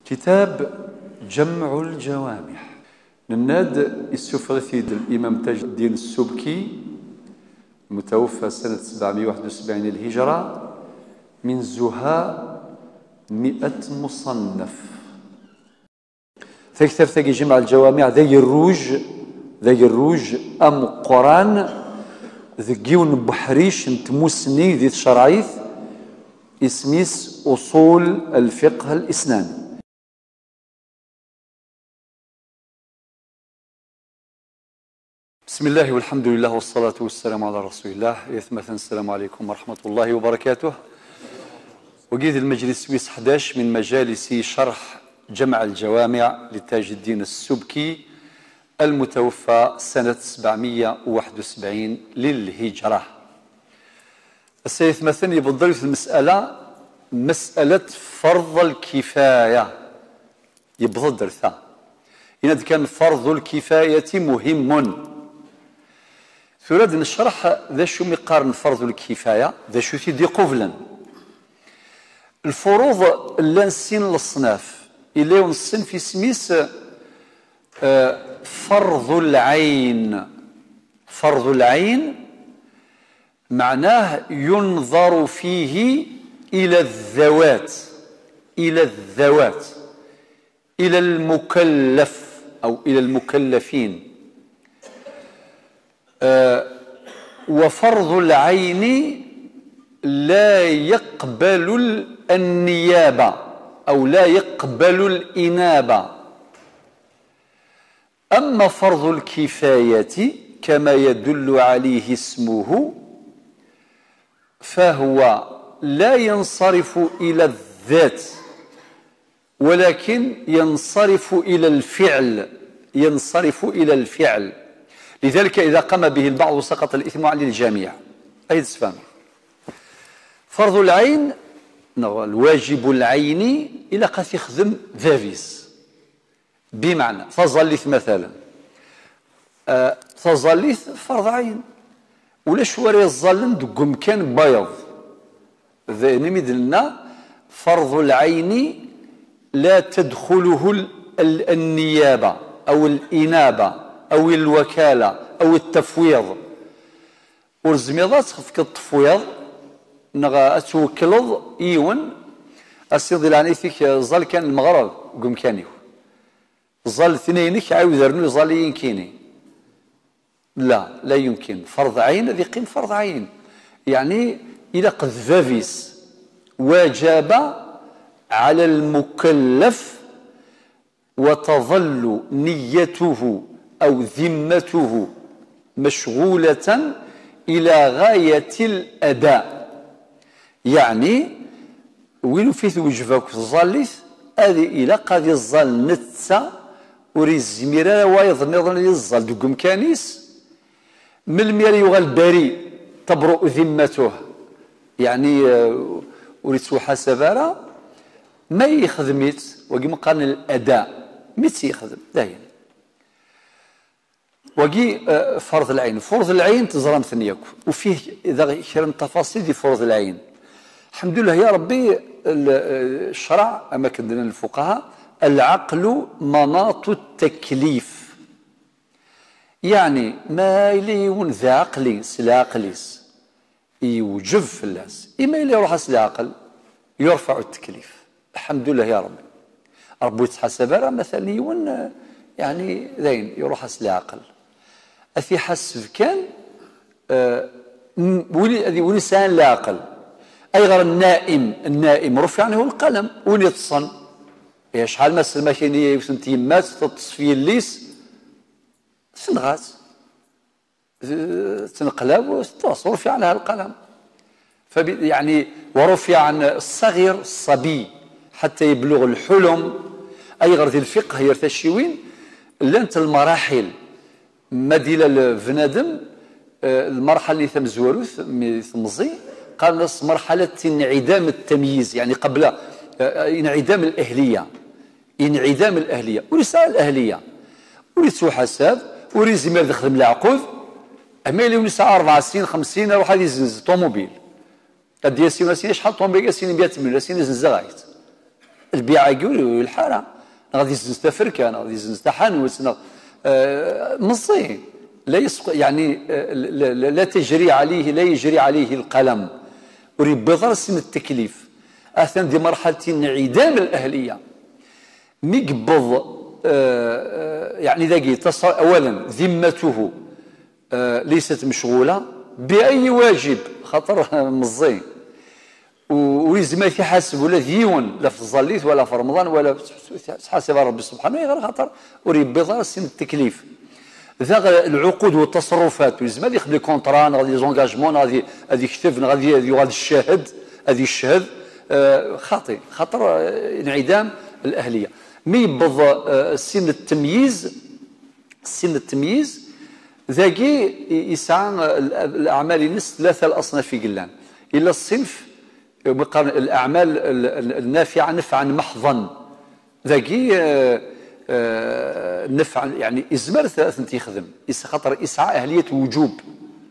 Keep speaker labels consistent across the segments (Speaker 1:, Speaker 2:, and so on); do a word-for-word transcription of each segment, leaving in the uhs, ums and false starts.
Speaker 1: كتاب جمع الجوامع نناد السفرثي الإمام تاج الدين السبكي المتوفى سنة سبعمائة وواحد وسبعين الهجرة من زهاء مئة مصنف. فكتاب ثقي جمع الجوامع ذي الروج ذي الروج أم قران ذكيون بحريش نتموسني ذي الشرعيث اسميس أصول الفقه الإسلامي. بسم الله والحمد لله والصلاة والسلام على رسول الله. يثمثن السلام عليكم ورحمة الله وبركاته. وقيد المجلس ويس أحد عشر من مجالس شرح جمع الجوامع لتاج الدين السبكي المتوفى سنة سبعمائة وواحد وسبعين للهجرة. السيثمثن يبدل في المسألة مسألة فرض الكفاية يبدل درثا إن كان فرض الكفاية مهم ثراد نشرح ذا شو مقارن فرض الكفاية ذا شو تيدي قبلا الفروض اللي نسين للصناف اللي نسين في سميس فرض العين. فرض العين معناه ينظر فيه إلى الذوات إلى الذوات إلى المكلف أو إلى المكلفين. أه وفرض العين لا يقبل النيابة أو لا يقبل الإنابة. أما فرض الكفاية كما يدل عليه اسمه فهو لا ينصرف إلى الذات ولكن ينصرف إلى الفعل ينصرف إلى الفعل. لذلك إذا قام به البعض سقط الإثم عن الجميع. أي تسفهم فرض العين الواجب العيني إلى قد يخدم ذافيس بمعنى فظلث مثلا أه فظلث فرض عين ولا شواري الظلم دق مكان بيض نمد لنا فرض العين لا تدخله النيابة أو الإنابة أو الوكالة أو التفويض. ورزميضات خفك التفويض نغا أتوكلض إيون أسيض العنيثك ظل كان المغرب قم كانيو ظل اثنينك عاود ذرنو ظل يمكنني لا لا يمكن. فرض عين الذي يقيم فرض عين يعني إذا قد فافيس واجب على المكلف وتظل نيته أو ذمته مشغولة إلى غاية الأداء. يعني وين فيث وجفاك الظليث هذه إلى قد يظل نتسا وريزميرا ويظن يظن يظل دق مكانيس من المير يغال بريء تبرؤ ذمته يعني وريتو حسبارا ما يخدميت وكما قال الأداء متى يخدم داين وقي فرض العين. فرض العين تزرم ثنياك وفيه إذا كان تفاصيل في فرض العين الحمد لله يا ربي. الشرع أما كدنا الفقهاء العقل مناط التكليف يعني ما يليون ذا عقلي سلا عقليس يوجب في الناس إما اللي يروح سلا عقل يرفع التكليف الحمد لله يا ربي. ربي يتحسب مثلا يون يعني ذين يروح سلا عقل أثي حسب كان أه ولي ولسان لا عقل أي غير النائم النائم رفع عنه القلم وين يتصن يا شحال ما السلمة كاينية وسنت يمات تتصفي الليس سنغات تنقلب وتصور رفع عنها القلم فبي يعني ورفع عن الصغير الصبي حتى يبلغ الحلم. أي غير ذي الفقه يرتشيوين لانت المراحل مدينة الفنادم المرحلة اللي ثم زواروث تمزي قال نص مرحلة انعدام التمييز يعني قبل انعدام الأهلية انعدام الأهلية ولسا الأهلية ولسو حساب وريزي ما يخدم العقود أما اللي ولسا أربع سنين خمس سنين روح هذه يزنز طوموبيل قد ياسين سنين شحال طوموبيل ياسين مئة مليون ياسين يزنز غايت البيعة يقول الحارة غادي يزنز تفركة غادي يزنز تحانوت آه مصي لا يسق يعني آه لا, لا تجري عليه لا يجري عليه القلم وريب بضرس من التكليف اثناء دي مرحلة انعدام الأهلية ميقبض آه يعني ذاكي اولا ذمته آه ليست مشغولة بأي واجب خاطر مزي ويزما يحاسب ولا ديون لا في الزليت ولا في رمضان ولا تحاسب ربي سبحانه غير خاطر وريب بضار سن التكليف ذا العقود والتصرفات ويزما يخدم لي كونطران غادي زونجاجمون غادي غادي يكتب غادي غادي الشاهد غادي الشهد آه خاطي خاطر آه انعدام الأهلية مي يبض آه سن التمييز سن التمييز ذاكي يسعى الأعمال ينس ثلاثة الأصناف في قلان إلا الصنف الأعمال النافعة نفعا محضا ذاكي نفعا يعني إزمار ثلاثة يخدم خاطر إسعاء أهلية وجوب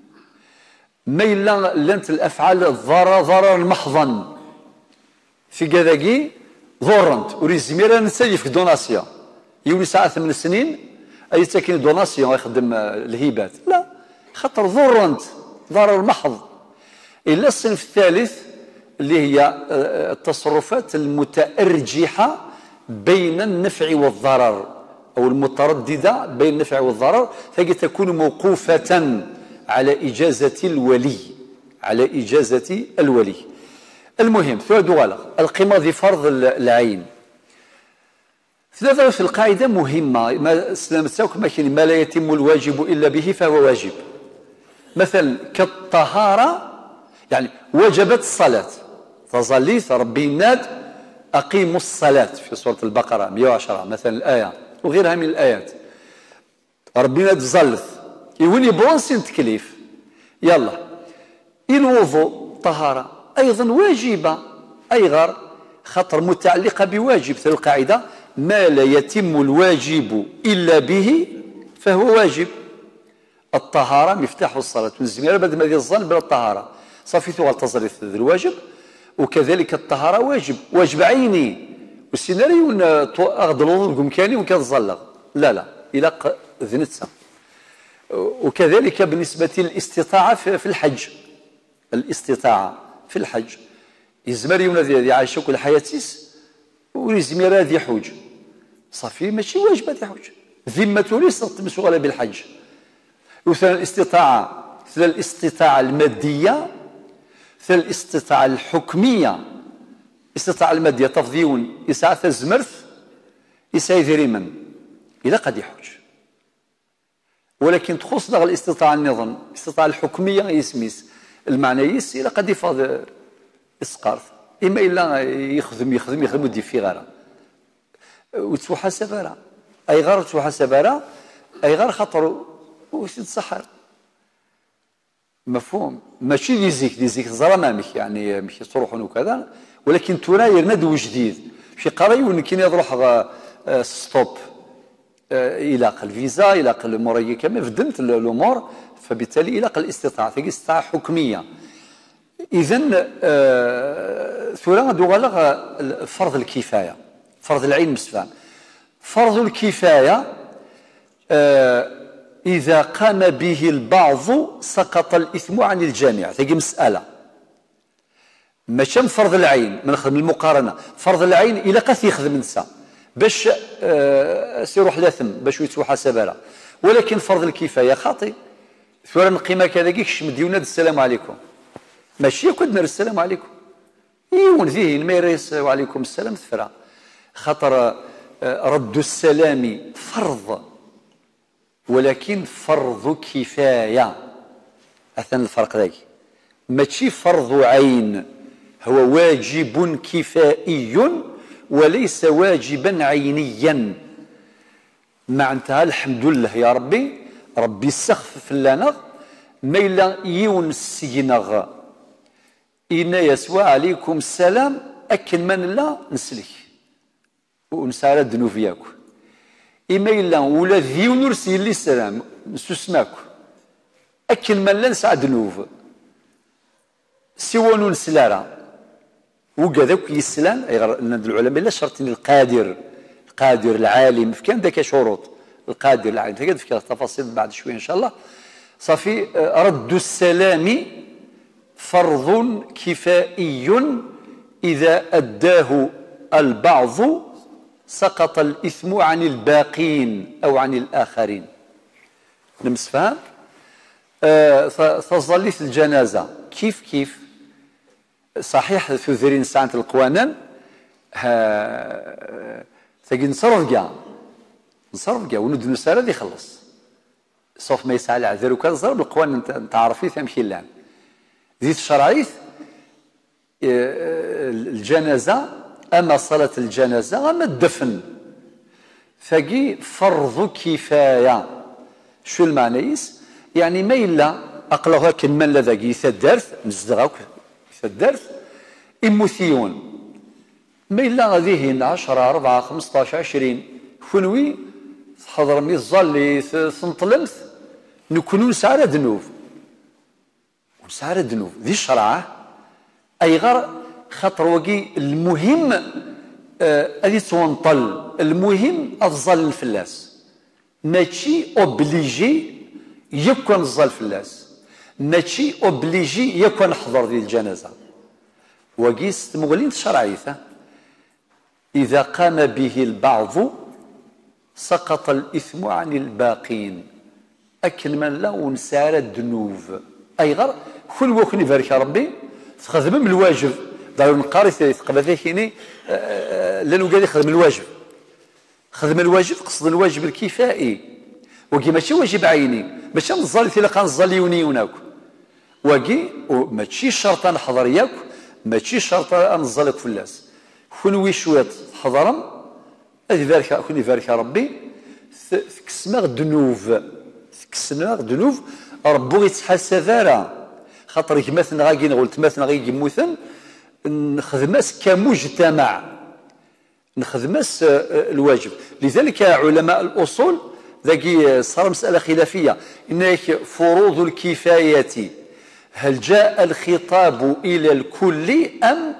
Speaker 1: ما إلا لانت الأفعال الضرر ضررا محضا في كذاكي ضرنت أريد زميرا نسيف دوناسيا يولي ساعة ثمان سنين أي ساكن دوناسيون يخدم الهبات لا خاطر ضرنت ضرر محض إلا الصنف الثالث اللي هي التصرفات المتأرجحة بين النفع والضرر أو المترددة بين النفع والضرر فهي تكون موقوفة على إجازة الولي على إجازة الولي المهم ثلاث دوالغ القيمة ذي فرض العين ثلاثة في القاعدة مهمة ما سلامتك ما لا يتم الواجب إلا به فهو واجب مثل كالطهارة يعني وجبت الصلاة فظليت ربي ناد أقيموا الصلاة في سورة البقرة مئة وعشرة مثلا الآية وغيرها من الآيات ربي ناد زلث يولي بونسين تكليف يلا الوضوء طهارة أيضا واجبة أي غير خطر متعلقة بواجب في القاعدة ما لا يتم الواجب إلا به فهو واجب الطهارة مفتاح الصلاة والزميرة بعد ما الظن بلا الطهارة صافي ثغال تصرف الواجب وكذلك الطهارة واجب واجب عيني والسيناريو أغض الوضوء بإمكاني وكتظلغ لا لا إلى ذنتها وكذلك بالنسبة للاستطاعة في الحج الاستطاعة في الحج يزمر يونا عايشة كل حياتيس ويزمر هذه يحوج صافي ماشي واجب هذه يحوج ذمته ليست مشغولة بالحج وثاني الاستطاعة ثاني الاستطاعة المادية ثاني الاستطاعة الحكمية الاستطاعة المادية تفضيون يسعى الزمرث يسعى ذريما إذا قد يحوج ولكن تخص دغ الاستطاعة النظام الاستطاعة الحكمية يسميس المعنى يس إلا قد يفاض إسقارث إما إلا يخدم يخدم يخدم ودي في غارة وتحاسب غارة أي غارة تحاسب غارة أي غار خطر وش السحر مفهوم ماشي دي زيك دي زيك ظلمامك يعني مش تروحون وكذا ولكن تراير ندو جديد شي قرايون كي يروح ستوب إلى الفيزا إلى المورية كما فدمت الأمور فبالتالي إلى الاستطاعة في استطاعة حكمية إذن ثورة دوغالغ فرض الكفاية فرض العين مسفان فرض الكفاية إذا قام به البعض سقط الإثم عن الجميع تجي مسألة ماشي فرض العين من المقارنة فرض العين إلى قد يخدم النساء باش سيروح لاثم باش يتحاسب له ولكن فرض الكفاية خاطئ ثورة نقيمة كذا كيكش مديونا السلام عليكم ماشي كدنا السلام عليكم يون ذهن ما يريس وعليكم السلام ثفرة خطر رد السلام فرض ولكن فرض كفاية أثنى الفرق ذاك ماشي فرض عين هو واجب كفائي وليس واجبا عينيا معناتها الحمد لله يا ربي ربي يسخف لنا ما إلا يون السينغ إن يسوى عليكم السلام أكن من لا نسلك ونسال الذنوب ياكو إما إلا ولا ذيو نرسي لي السلام نسوسماكو أكن من لا نسعى ذنوب سوى نسلارا وكذاك يسلان العلماء لا شرط القادر القادر العالم كان ذاك شروط القادر العالم تقدر في التفاصيل بعد شويه ان شاء الله. صافي رد السلام فرض كفائي اذا اداه البعض سقط الاثم عن الباقين او عن الاخرين. نمس فهم آه تظليت الجنازه كيف كيف صحيح في ذرين ساعه القوانين تجي نصرف كاع نصرف كاع وند نسال هذا يخلص صوف ما يسعى العذر وكان ضرب القوانين تعرفي تمشي لان زيد الشرعيث الجنازه اما صلاه الجنازه اما الدفن فقي فرض كفايه. شو المعنيس؟ يعني ما الا اقلها كنمن لذاك يثدرث مزدغاك يثدرث اموثيون ما الا غادي هنا عشرة أربعة خمسطاش عشرين كونوي حضر مي الظل ثنطلمث نكونوا نسعى ذنوب ونسعى ذنوب ذي الشرعه اي غير خاطر وقي المهم هذه آه تونطل المهم افضل الفلاس ماشي اوبليجي يكون الظل الفلاس ماشي اوبليجي يكون حضر ذي الجنازه وقي مغلين الشرعيه اذا قام به البعض سقط الاثم عن الباقين اكل من لا ونسار الذنوب اي غير كل وكن يبارك ربي تخدم الواجب دار نقاري تقبل هيني لانه قال يخدم الواجب خدم الواجب قصد الواجب الكفائي وكي ماشي واجب عيني ماشي نظل في لقى نظل يونيوناك وكي ماشي شرط نحضر ياك ماشي شرط نظلك فلاس كون شويه حضرم هذه بارك كون يبارك ربي تكسمغ ذنوب تكسمغ ذنوب ربو يتحاسب راه خاطر مثلا غادي قلت مثلا غادي يموتن نخدماس كمجتمع نخدماس الواجب. لذلك علماء الاصول ذاكي صار مساله خلافيه انك فروض الكفايه هل جاء الخطاب الى الكل ام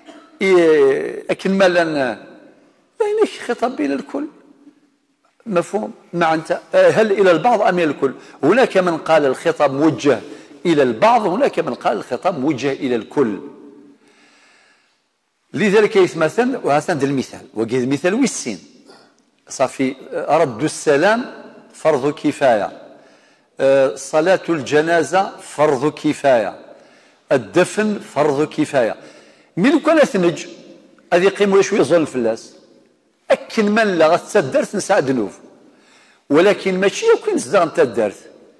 Speaker 1: اكملا يعني خطاب الى الكل مفهوم مع انت هل الى البعض ام الى الكل؟ هناك من قال الخطاب موجه الى البعض هناك من قال الخطاب موجه الى الكل. لذلك يتمثل وهذا المثال وقيل المثال ويسين صافي رد السلام فرض كفايه صلاه الجنازه فرض كفايه الدفن فرض كفايه. من كان ثنج هذه يقيموا شويه ظل الفلاس اكن من لا غتسدرت نساء ذنوب ولكن ماشي يمكن تزدغ انت الدرت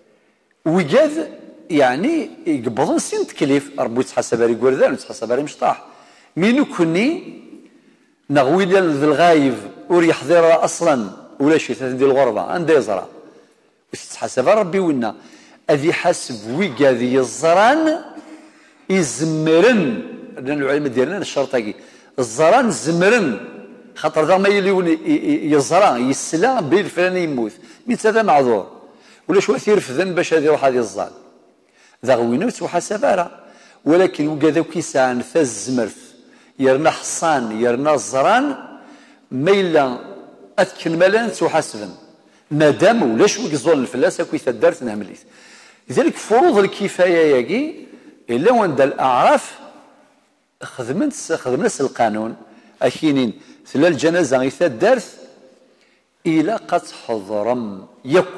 Speaker 1: وجاذ يعني يقبضن سين تكليف ربي يتحسب على قردان ويتحسب على مشطاح مين كوني نغوي ديال الغايب وري يحضر اصلا ولا شي ديال الغربه عندي يزرع وتتحسب ربي ونا اذي حسب ويكا ذي الزران يزمرن لان العلماء ديالنا الشرطاكي الزران زمرن خاطر ذا ما يليون يزرع يسلا بين الفلاني يموت مين هذا معذور ولا شو يثير في ذنب باش هذه يروح هذه الزال ذا غوينو تحسب راه ولكن وكذا كيسان فالزمرث يرنا حصان يرنا الزران ما الا اذكن ملان تحسبن مادام ولاش وك الظل الفلاس كي تدارت نعمليت. لذلك فروض الكفايه ياكي الا وند الاعراف خدمت خدمنا القانون اكينين ثلا الجنازه غي تدارت الى قد حضرم يك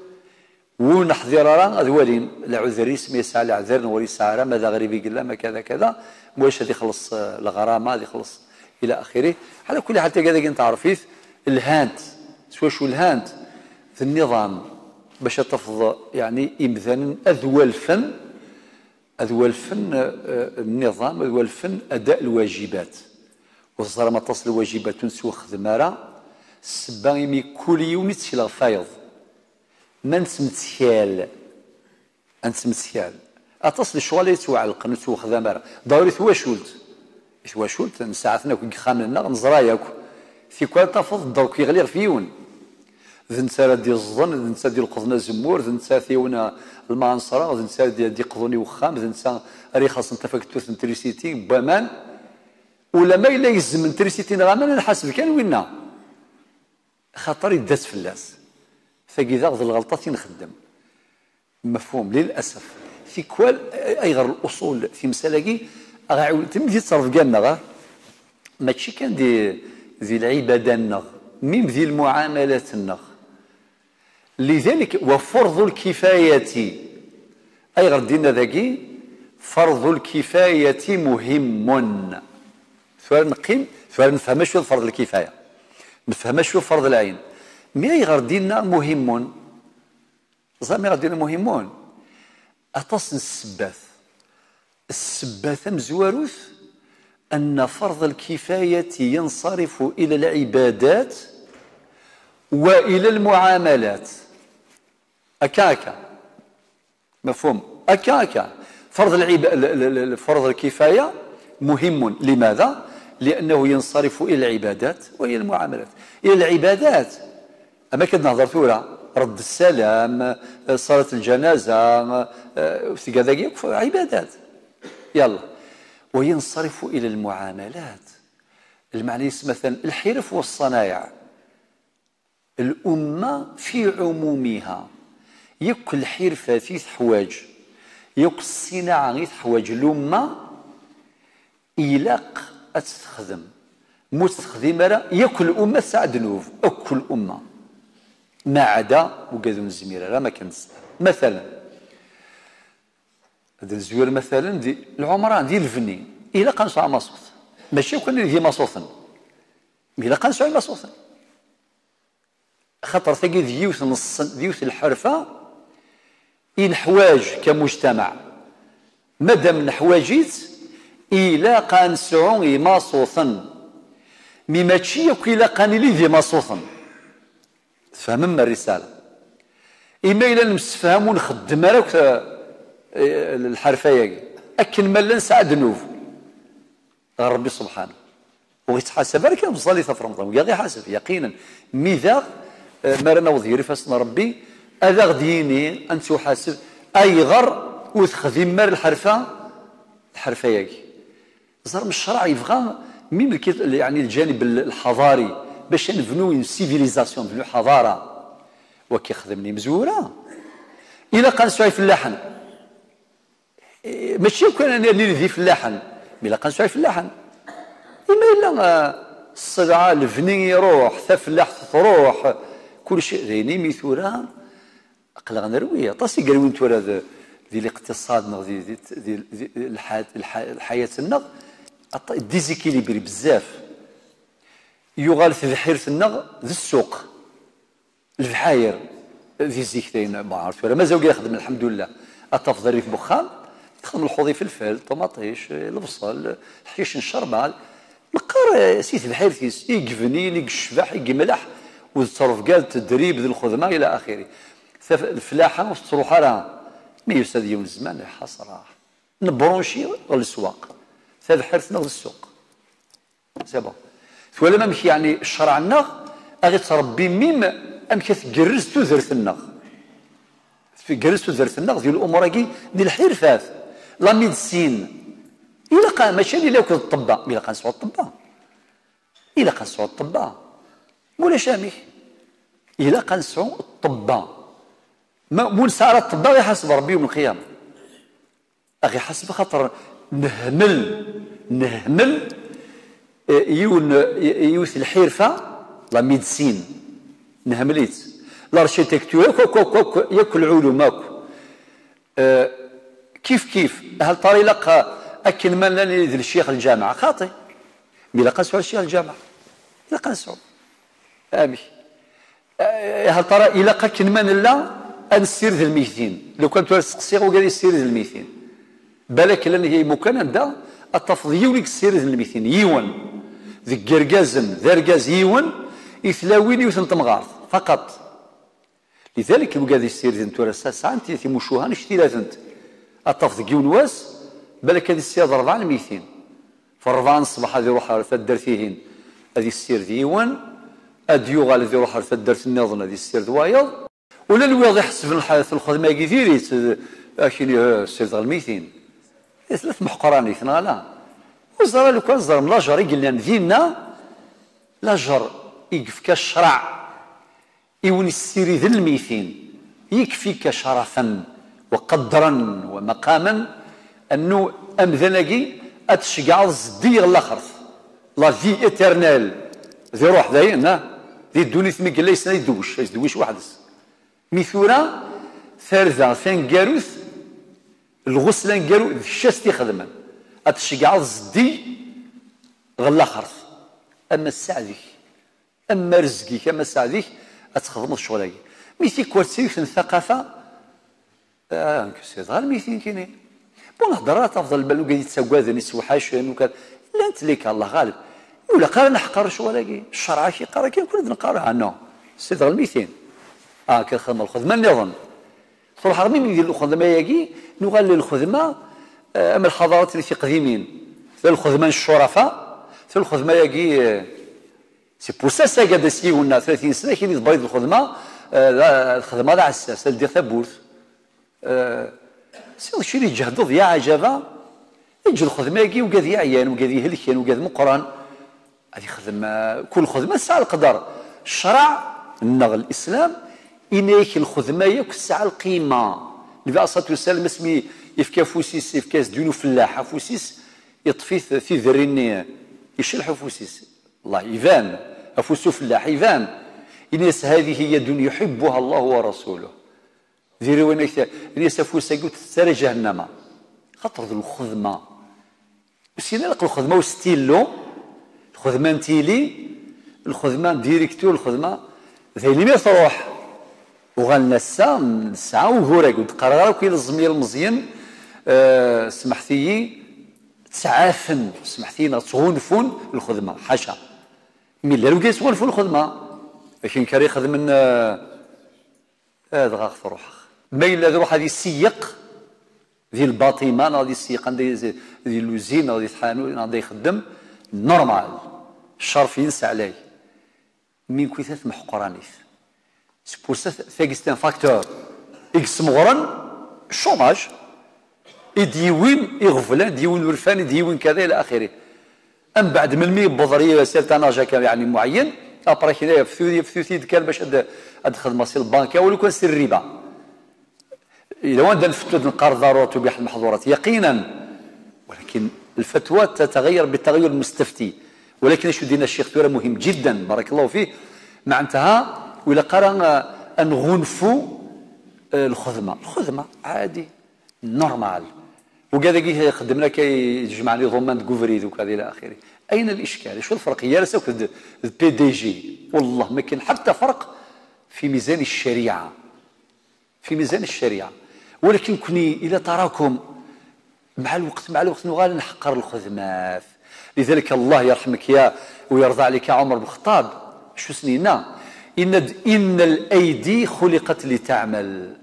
Speaker 1: ونحضر راه ذوالين العذر اسمي يسعى العذر نوري سعره ماذا غريب يقول ما كذا كذا واش هذه يخلص الغرامه هذه يخلص الى اخره. على كل حال كذا انت عرفيت الهانت شو شو الهانت في النظام باش تفض يعني امثالا اذوى الفن اذوى الفن النظام اذوى الفن اداء الواجبات والظلمه تصل الواجبات تنسو خدماره السبا كل يوم تشيل فايض ما نسمتسيال انسمتسيال اتصل الشغل يتوعلق نتو خدامه ضروري تواشولت تواشولت نساعتنا كي خاملنا نزراياك في كل تفض درك يغلي فيون ذنسا ديال الظن ذنسا ديال القضنا زمور ذنسا ثيونا المعنصره ذنسا ديال قضوني وخام ذنسا ريخاص انت فاكتوث انتريسيتي بامان ولا ما إلا يزم من تريسيتي نغاما نحاسب كان وينا خاطر يدات فلاس فكذا غض الغلطة نخدم مفهوم للأسف في كوال أي غير الأصول في مسألة غاعود تمدي تصرف كالنا غا ماشي كان دي ذي العبادة النغ ميم ذي المعاملات النغ لذلك وفرض الكفاية أي غير دينا ذاكي فرض الكفاية مهم سؤال نقيم سؤال نفهم شو فرض الكفاية نفهم شو فرض العين مي غير دينا مهم زعما غير دينا مهمون أتصل السباث السباث مزواروث أن فرض الكفاية ينصرف إلى العبادات وإلى المعاملات أكا أكا مفهوم أكا أكا فرض العب... فرض الكفاية مهم لماذا؟ لأنه ينصرف إلى العبادات وإلى المعاملات إلى العبادات أما كنهضر ثورة رد السلام صلاة الجنازة عبادات يلا وينصرف إلى المعاملات المعنى مثلا الحرف والصنايع الأمة في عمومها يك الحرفة في حواج يك الصناعة غير حواج الأمة إلاق أتستخدم مستخدم يك الأمة سعد نوف أكل الأمة ما عدا وكذا الزميره لا ما كنت مثلا هذا الزوير مثلا دي العمران ديال الفني الا قنصوا مصوت ماشي كان دي مصوثا الا قنصوا مصوثا خاطر ثقي ديوث نص ديوث الحرفه الحواج كمجتمع مادام الحواجيت الا قنصوا مصوثا مي ماشي الا قاني لي دي مصوثا فهمنا الرسالة إما إلا نمسفهم ونخدم راك الحرفية أكن مالا نسعد نوف ربي سبحانه ويتحاسب راك بصلي في رمضان ويا غير حاسب يقينا ميذا ما رانا وظيري فاسنا ربي هذا غديني أن تحاسب أي غر وتخدم مار الحرفة الحرفية زرم الشرع يبغى مين يعني الجانب الحضاري باش نبنوا اون سيفيليزاسيون نبنوا حضاره وكيخدمني مزوره الا قنصوا في اللحن ماشي كان انا اللي ذي في اللحن الا قنصوا في اللحن اما الا الصلعه الفني يروح ثا فلاح تروح كل شيء ريني ميثورا اقل غنرويه طاسي قالوا انتو هذا ذي الاقتصاد ذي ذي الحياه الحياه النغ ديزيكيليبري بزاف يغال في ذحيرة النغ ذي السوق الفحاير ذي الزيكتين ما عرفت ولا مازال يخدم الحمد لله التفضيل في بخام يخدم الخوضي في الفلفل طماطيش البصل الحشيش الشربال نقار سيت الحيرتيس يقفني لي الشباح يجي ملح والتصرف قال التدريب ذي الخدمه الى اخره الفلاحه والصروحه راه ما يستاذ يوم الزمان حصره نبرونشي للسواق هذا حرثنا للسوق سي بون ولا ما مشي يعني الشرع النغ اغي تربي ميم امك تجرز تزرت النغ في جرز تزرت النغ ديال الامور كي ديال الحرفات لا ميدسين الا قا ماشي اللي لو كنت الطباء الا قا نسعود الطباء الا قا نسعود الطباء مولا شامي الا قا نسعود الطباء مول سعر الطباء يحاسب ربي يوم القيامه اغي حسب خاطر نهمل نهمل يون يوث الحرفه لا ميدسين نهمليت الاركيتكتور ياكل علومك أه كيف كيف هل طريق اكن من ذي الشيخ الجامعه خاطي مي لا قنسوا الشيخ الجامعه لا قنسوا امي أه هل ترى الى اكن من لا انسير ذي الميتين لو كنت تسقسيغ وقال يسير ذي الميتين بالك لان هي مكان دا التفضيل وليك سير ذي الميتين يون ذي قرقازم ذرقاز يون يثلاوين يوثن تمغارض فقط لذلك الوقاد يسير ذي نتورا ساعة انت في مشوها نشتي لازنت التفضيل يون واس بالك هذه السيادة ربعة الميتين فالربعة الصباح هذه يروح على ثدر فيهن هذه السير ذي يون اديوغا الذي يروح على ثدر النظن هذه السير ذوايض ولا الويض يحسب الحياة الخدمة كثير اكيني السير ذا الميتين ثلاث محقران اثنا لا وزرا لو كان زرا لاجر يقول ديننا لاجر يكفيك الشرع يوني السيري ذي الميثين يكفيك شرفا وقدرا ومقاما انه امذنقي اتشقع الزدير الاخر لا في اترنال ذي روح ذاين ذي الدوني ثمي قال ليس يدوش يدوش وحدس ميثورا ثالثة ثان كاروث الغسلان كاروث الشاستي خدما اتشقع الزدي غلا خرث اما السعدي اما رزقي كما السعدي اتخدم الشغل ميثي كوارتسيك الثقافه اه كسيت غير ميثين كاينين بون هضرات افضل بالو قاعد يتسوى ذا نسوحاش وكذا لا انت ليك الله غالب ولا قال نحقر شغل الشرع كي قرا كي نكون نقراها نو سيت غير ميثين اه كنخدم الخدمه نظن صراحه حرمي من يدير الخدمه ياكي نغال الخدمه اما الحضارات اللي في قديمين الخدمه الشرفاء الخدمه ياكي سي بور سا سا قاعد سيونا ثلاثين سنه كي تبيض الخدمه الخدمه تاع الساس دير ثبوت سي الشيء اللي يجهدوا يا عجبه يجي الخدمه ياكي وقاد يعيان وقاد يهلكان وقاد مقران هذه خدمه كل خدمه ساعه القدر الشرع النغ الاسلام إنيك الخدمه ياك الساعه القيمه النبي عليه الصلاه والسلام اسمي يفكا فوسيس يفكاس دينو فلاحه فوسيس يطفي في ذريني يشلح فوسيس الله يبان افوسو فلاح يبان إنيس هذه هي دنيا يحبها الله ورسوله ذيري وين إنيس فوسا قلت تساري جهنم خاطر ذو الخدمه وسينا لك الخدمه وستيلو الخدمه نتيلي الخدمه ديريكتو الخدمه ذي اللي ما تروح وغالنا الساعه الساعه وهورا قلت قرار كي الزميل المزيان أه سمحتي تعافن سمحتي تغونفون الخدمه حاشا مي لا لو كيسغونفون الخدمه لكن كاري يخدم من هذا غاخ روح ما الا روح هذه السيق ذي الباطمه غادي السيق عندي ذي اللوزين غادي يطحنوا غادي يخدم نورمال الشرف ينسى عليه من كويثات محقرانيث سبوسا ثاقستان فاكتور اكس مغرن الشوماج يديوين يغفلان ديوين ورفان ديوين كذا الى اخره ام بعد من مي بضريه سيرتاناجا يعني معين ابرا هنايا في ثوثي في ثوثي كان باش هاد الخدمه سي البنكه ولو كان سي الربا اذا وين نفتوا القرضات وبيع المحظورات يقينا ولكن الفتوى تتغير بالتغير المستفتي ولكن اش دينا الشيخ ثوره مهم جدا بارك الله فيه معناتها ولا قرا ان غنفوا الخدمه الخدمه عادي نورمال وكذا كي يخدمنا كيجمع لي ضمان كوفريد وكذا الى اخره اين الاشكال شو الفرق يا رسول البي دي جي والله ما كاين حتى فرق في ميزان الشريعه في ميزان الشريعه ولكن كوني الى تراكم مع الوقت مع الوقت نغال نحقر الخدمات لذلك الله يرحمك يا ويرضى عليك يا عمر بن الخطاب شو سنينا ان ان الايدي خلقت لتعمل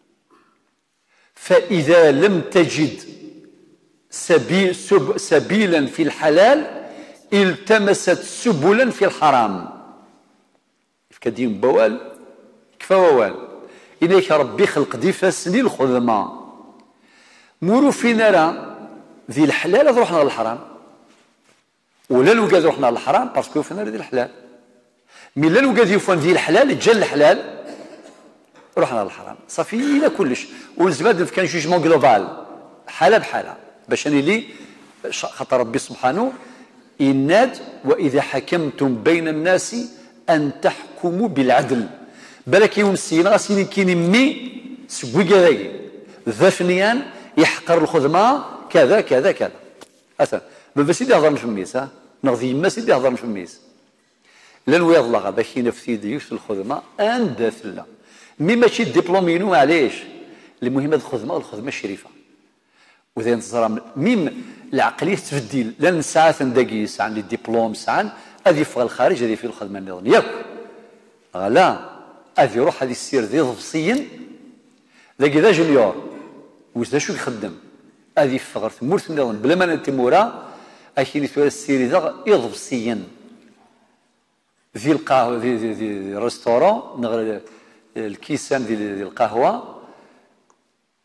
Speaker 1: فاذا لم تجد سبيل سب سبيلا في الحلال التمست سبلا في الحرام كديم بوال كفا ووال إليك ربي خلق دي فاسني الخدمة مورو فينا راه ذي الحلال روحنا للحرام ولا لو قاد روحنا للحرام باسكو فينا ذي الحلال مي لا لو قاد يفون ذي الحلال جا الحلال روحنا للحرام صافي الى كلش والزباد كان جوجمون جلوبال حاله بحاله باش نلي خاطر ربي سبحانه إناد وإذا حكمتم بين الناس أن تحكموا بالعدل بالك يوم السينا غاسيني كيني مي سوي كذا ذفنيان يحقر الخدمة كذا كذا كذا أثلا بابا سيدي هضر في الميس ها نغذي يما سيدي هضر في الميس لان ويضلغ باش ينفسي ديوس الخدمة أندث لا مي ماشي ديبلومينو معليش المهم هذه الخدمة الخدمة الشريفة وإذا نتزرى ميم العقلية تبدل لأن ساعات نداقي ساعة لي ديبلوم ساعة هذه في الخارج هذه في الخدمة النظام ياك لا هذه يروح هذه السير ذي ضفسيا ذاك ذا جونيور واش ذا شو يخدم هذه فغر تمورت النظام بلا ما نتمورا اكيد في السير ذا يضفسيا ذي القهوة ذي ذي ذي ريستورون نغير الكيسان ذي القهوة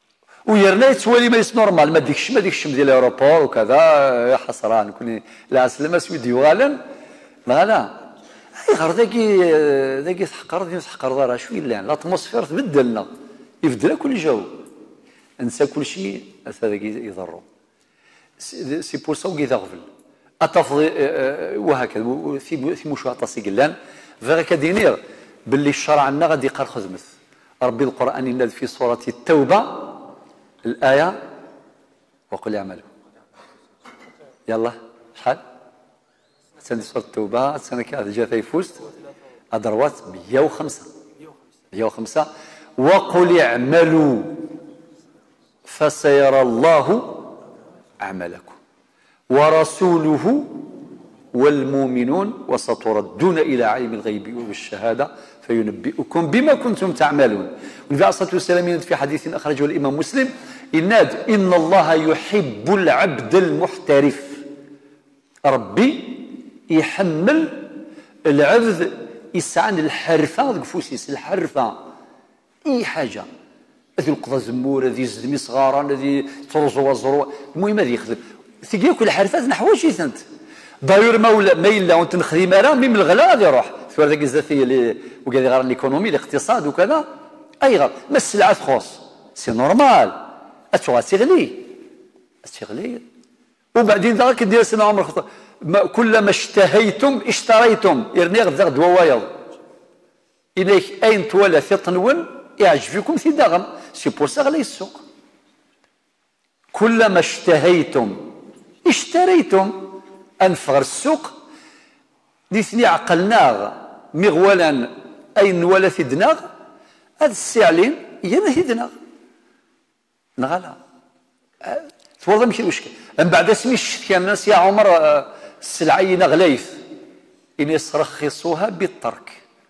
Speaker 1: ويرنا يتوالي مايس نورمال، ما ديكش ما ديكش ديال الاوروبور وكذا. يا حسره نكون لا سلمى سويدي غالا لا لا اي غير داكي داكي تحقر ديال تحقر راه شويه لان الاتموسفير تبدلنا، يبدل كل جو، انسى كل شيء هذاك يضرو. سي بور سا وكي غفل اتفضي وهكذا في في مشوه تاسيقلان فغا كدينير باللي الشرع عندنا غادي يقال خدمت ربي القران ينادي في سوره التوبه الآية وقل اعملوا. يلا شحال؟ سنة سورة التوبة سنة كذا جا فيفوست أدروات مية وخمسة مية وخمسة وقل اعملوا فسيرى الله أعمالكم ورسوله والمؤمنون وستردون إلى عالم الغيب والشهادة فينبئكم بما كنتم تعملون. والنبي عليه الصلاة والسلام في حديث أخرجه الإمام مسلم يناد إن الله يحب العبد المحترف. ربي يحمل العبد يسعى الحرفة ديك الحرفة أي حاجة هذه القضاء زمور هذه الزدمي صغارا هذه ترزو وزرو المهم هذه يخدم ثقيا كل حرفات نحو شي ثنت داير ما ما الا وانت نخدم راه من الغلا غادي يروح في هذاك الذاتيه اللي وقال غير الايكونومي الاقتصاد وكذا اي غير ما السلعه تخص سي نورمال اتوا تغلي تغلي وبعدين ذاك كدير سنه عمر خطر كلما اشتهيتم اشتريتم يرني غدا دوايض اليك اين تولى في طنون يعجبكم في دغم سي بور سا غلي السوق كلما اشتهيتم اشتريتم انفغر السوق ديثني عقلناغ مغولا اين ولا في دناغ هاد السعلين هي ما هي دناغ نغلا تولى ماشي المشكل من بعد اسمي الشتكى الناس يا عمر السلعين غليث ان يسترخصوها بالترك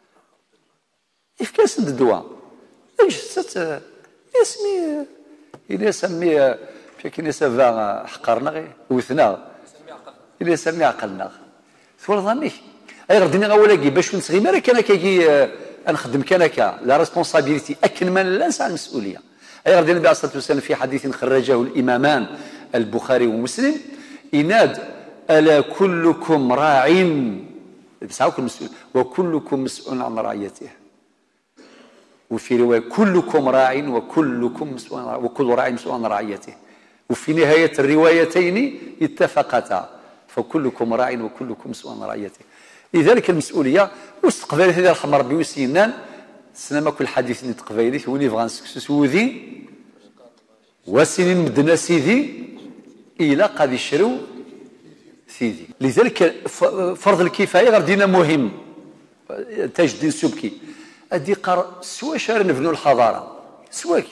Speaker 1: كاس الدواء اجست اسمي إلا سمي كاين يسافا حقرنا غير وثنا إلا سمي عقلنا ثور ظني اي غردني غولاكي باش نسغي ما كان كي نخدم كان كا لا ريسبونسابيلتي اكن من لا نسعى المسؤوليه اي غردني النبي عليه الصلاه والسلام في حديث خرجه الامامان البخاري ومسلم يناد الا كلكم راع بسعوكم مسؤول وكلكم مسؤول عن رعيته وفي رواية كلكم راع وكلكم مسؤول وكل راع مسؤول عن رعيته وفي نهاية الروايتين اتفقتا فكلكم راع وكلكم مسؤول عن رعيته. لذلك المسؤولية واستقبال هذا الحمر ربي وسينان سنما كل حديث نتقبيلي وني بغا نسكسوذي وسنين مدنا سيدي إلى قد يشرو سيدي. لذلك فرض الكفاية غير دينا مهم تاج الدين السبكي أدي قرار سوا شار نبنوا الحضارة سواك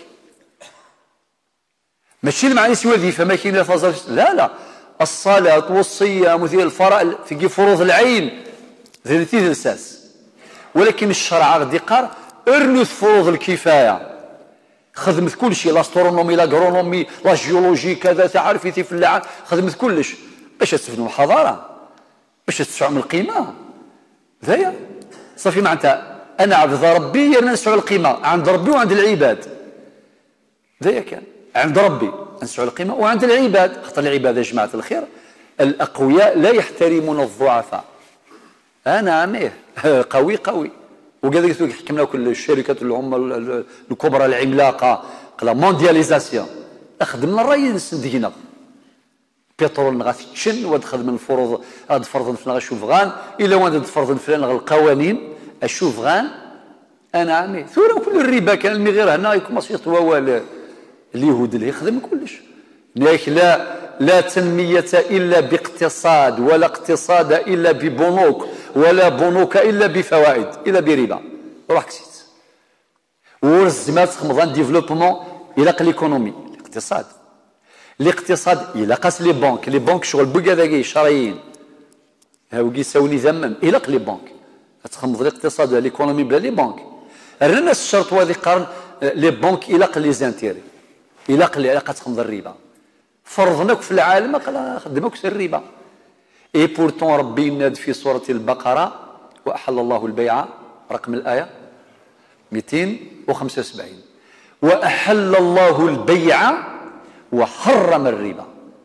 Speaker 1: ماشي المعني سوا وظيفة ما كاين لا لا الصلاة والصيام وذي الفرائض في فروض العين ذي الأساس ولكن الشرع غادي قار ارنث فروض الكفاية خدمت كل شيء لاسترونومي لاغرونومي لا جيولوجي كذا تعرفي في اللعب خدمت كلش باش تبنوا الحضارة باش تسعوا من القيمة ذايا صافي معناتها أنا عبد ربي نسعى القيمة عند ربي وعند العباد ذاك كان عند ربي نسعى القيمة وعند العباد خاطر العباد يا جماعة الخير الأقوياء لا يحترمون الضعفاء أنا عميه قوي قوي وكذا حكمنا كل الشركات العمال الكبرى العملاقة لا موندياليزاسيون خدمنا الرأي نسندينا بترول غادي تشن ودخل من الفروض غاد فرض فلان غنشوف غان إلا واد فرض فلان القوانين اشوف غان انا عمي ثورة كل الربا كان من غير هنا يكمص يطوى اليهود اللي يخدم كلش لكن لا لا تنمية الا باقتصاد ولا اقتصاد الا ببنوك ولا بنوك الا بفوائد الا بربا روح كسيت ورزمات خمضان ديفلوبمون الى ليكونومي الاقتصاد الاقتصاد الى قاس لي بنك لي بنك شغل بوكا شرايين هاو كيساوني ذمم الى لي بنك تخمض الاقتصاد والايكونومي بلا لي بنك الناس الشرط هذه قرن لي بنك الى لي زانتيري الى الى تخمض الربا فرضناك في العالم خدموك في الربا اي بورتون ربي يناد في سوره البقره واحل الله البيع رقم الايه مئتين وخمسة وسبعين وأحل الله البيع وحرم الربا.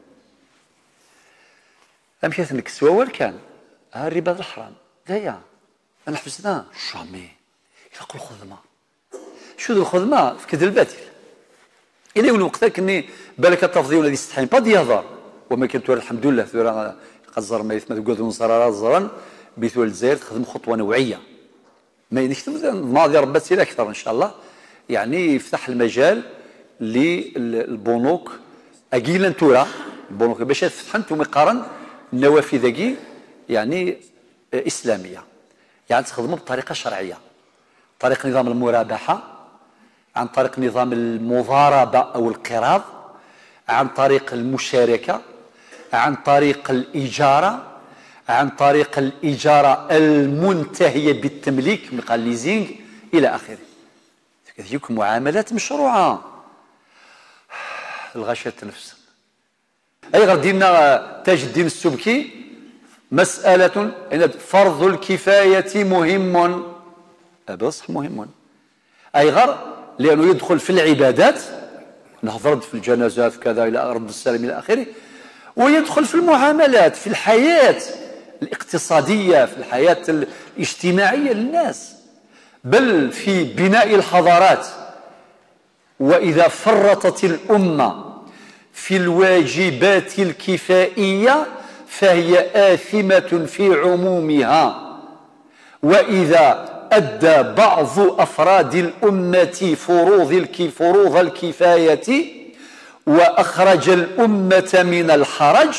Speaker 1: أمشيت نكسوا وين كان ها الربا الحرام دايا أنا حبسنا جامي يقول الخدمة شو ذو الخدمة في كذا الباطل إلى يقول وقتها كني بالك التفضيل الذي يستحين بادي يهضر وما كنت الحمد لله ثورة قد زر ما يثمد قدر صرارات زرا بيثول الجزائر تخدم خطوة نوعية ما ينكتب الماضي ربات سير أكثر إن شاء الله يعني يفتح المجال للبنوك أجيلا تورا البنوك باش تفتح أنتم مقارن النوافذ يعني إسلامية يعني تخدموا بطريقة شرعية طريق نظام المرابحة عن طريق نظام المضاربة أو القراض عن طريق المشاركة عن طريق الإجارة عن طريق الإجارة المنتهية بالتمليك من قال ليزينغ إلى آخره كذلك معاملات مشروعة الغاشية التنفس أي غير دينا تاج الدين السبكي مسألة إن فرض الكفاية مهم بصح مهم أي غير لأنه يدخل في العبادات نهضر في الجنازات كذا إلى رد السلام إلى آخره ويدخل في المعاملات في الحياة الاقتصادية في الحياة الاجتماعية للناس بل في بناء الحضارات وإذا فرطت الأمة في الواجبات الكفائية فهي آثمة في عمومها وإذا أدى بعض أفراد الأمة فروض فروض الكفاية وأخرج الأمة من الحرج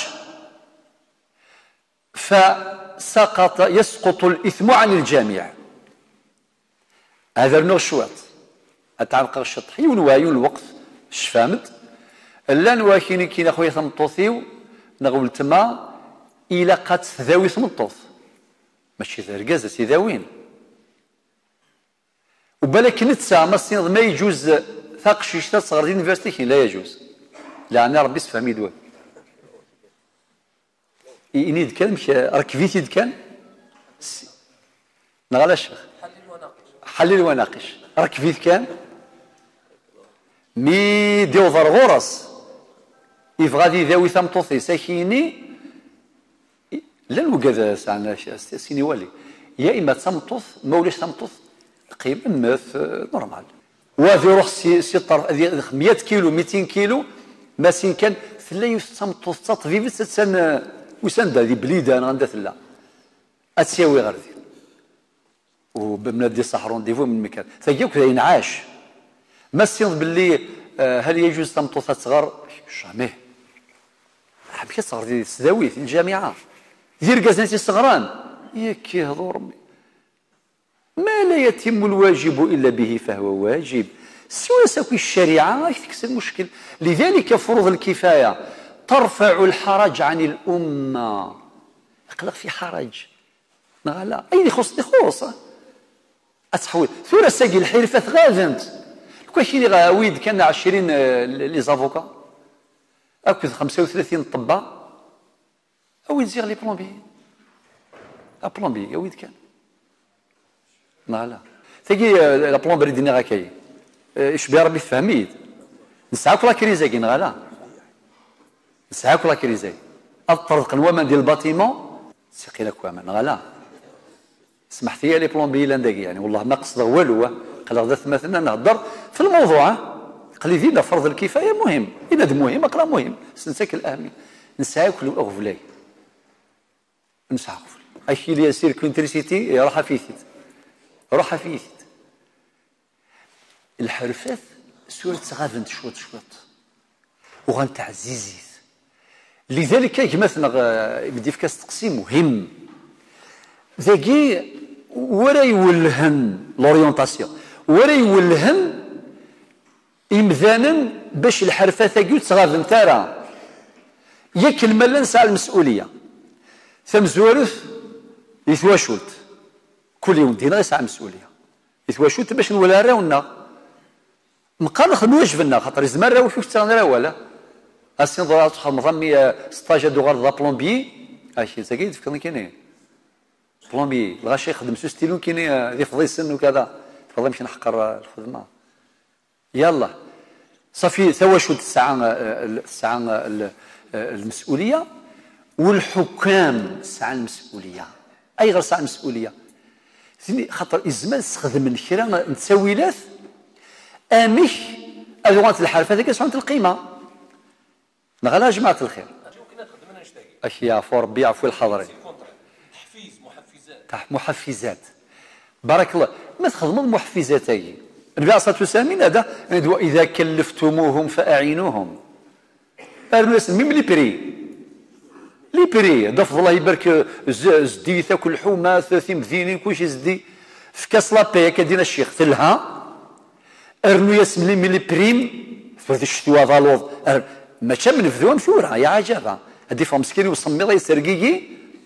Speaker 1: فسقط يسقط الإثم عن الجميع هذا النغشوات أتعلق الشطحي ونوايون الوقت الشفامد لا نواكيني كي نخويا ثمطوثيو نغول تما إلا قد ذاوي ثمطوث ماشي ذرقازة سيداوين وبالك نتسع ما ما يجوز ثاقشيشتا صغار دينيفرسيتي لا يجوز لأن ربي سفهمي دوا إني كان مش ركبيتي كان نغلا الشيخ حلل وناقش ركبيت كان مي ديو ضرغورس يفغادي ذاوي ثمطوثي ساكيني لن وقذا سعنا سيني والي يا إما تمطوث ما ولاش تمطوث تقريبا مث نورمال وهذا يروح سي سي طرف مية كيلو ميتين كيلو ما سين كان ثلا يستمطوث تطفيف تسن وسند هذه بليدان غندا ثلا اتساوي غير ذي وبمنادي صحرون ديفو من مكان ثقيوك كذا ينعاش ما سين باللي هل يجوز تمطوث صغار جامي حبيت صغر دي سداوي في الجامعه دير كازنتي صغران ياك يهضر ربي ما لا يتم الواجب إلا به فهو واجب سوى ساكي الشريعة يكسر المشكل لذلك فروض الكفاية ترفع الحرج عن الأمة يقلق في حرج لا أي خص خص أتحول ثورة ساقي الحرفة غاذنت كواشيني غاويد كان عشرين لي زافوكا أكثر خمسة وثلاثين طباء أو يزيغ لي بلومبي بلومبي يا ويد كان لا لا تجي لا بلومبري دينا غاكاي اش بها ربي فهميد نسعاك لا كريزاي كي نغالا نسعاك لا كريزاي الطرق الومان ديال الباتيمون سيقي لك وامان غالا سمحت لي لي بلومبي لانداكي يعني والله ما قصد والو قال غدا مثلا نهضر في الموضوع قال لي دينا فرض الكفايه مهم اذا مهم اقرا مهم سنساك الاهميه نسعاك اغفلاي نسعاك اي لي سير كونتريسيتي راح فيثيت روح فيثيت الحرفات سورة غافنت شوط شوط وغنتعزيزيت لذلك مثلا بدي في كاس تقسيم مهم ذاكي ورا يولهن لوريونتاسيون ورا يولهن امذانا باش الحرفات ثاكي تغافن ترى ياك المال نسعى المسؤوليه ثم زوارث يتواشولت كل يوم دينا يسعى مسؤوليه يتواشولت باش نولا راونا مقال نخدمو واجبنا خاطر زمان راهو فيك تغنى ولا اسين ضرات خمرمي ستاج دو غار بلومبي هاشي تاكيد فكرني كاين بلومبي الغاشي يخدم سو ستيلون كاين يفضي السن وكذا تفضل نمشي نحقر الخدمه يلا صافي ثوا شو الساعة الساعة المسؤولية، والحكام الساعة المسؤولية، أي غير الساعة المسؤولية خاطر الزمان تستخدم الكرا نتساويلات امش ادوات الحرف هذيك سعود القيمه نغلا جماعه الخير اشياء فور ربي يعفو الحاضرين
Speaker 2: تحفيز محفزات
Speaker 1: تحت محفزات بارك الله ما تخدموا المحفزات هي النبي عليه الصلاه والسلام هذا واذا كلفتموهم فاعينوهم الناس ميم لي بري لي بري ضف الله يبارك زدي تاكل حومه ثلاثين مذينين كلشي زدي في كاس لابي كدينا الشيخ تلها ارنو ياسم لي ملي بريم في الشتوى فالوض ما شام من فذوان ثورة يا عجبها هدي فهم مسكين وصميضة يسرقيكي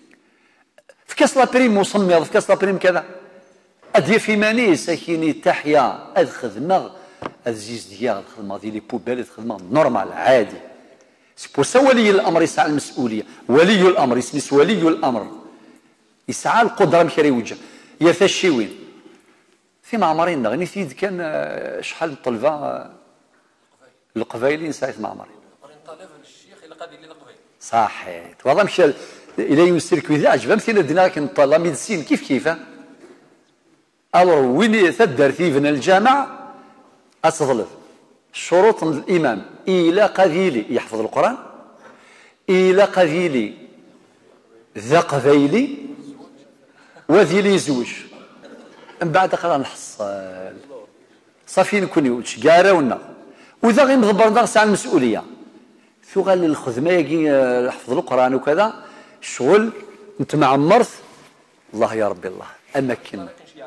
Speaker 1: في كاس لابريم وصميض في كاس لابريم كذا ادي في ماني ساكيني تحيا هاد خدمه هاد زيز ديال الخدمه ديال لي بوبال خدمه نورمال عادي سبوسا ولي الامر يسعى المسؤوليه ولي الامر يسميس ولي الامر يسعى القدره مشري يوجه يا ثشيوين في معمرين نغني ثيد كان شحال من طلبه القبايلين ساعه معمرين
Speaker 2: طلب الشيخ الى قاضي القبايل
Speaker 1: صحيت والله مشى الى يسيرك اذا عجبها مثلا دينا كان طلع ميديسين كيف كيف الور وين تدار في بن الجامع اصدلف شروط الامام الى قبيلي يحفظ القران الى قبيلي ذا قبيلي وذي لي زوج من بعد خلا نحصل صافي نكون يوتش كاراونا واذا غير مضبر ساعه المسؤوليه ثو غال الخدمه يجي حفظ القران وكذا الشغل انت معمرت الله يا ربي الله امكن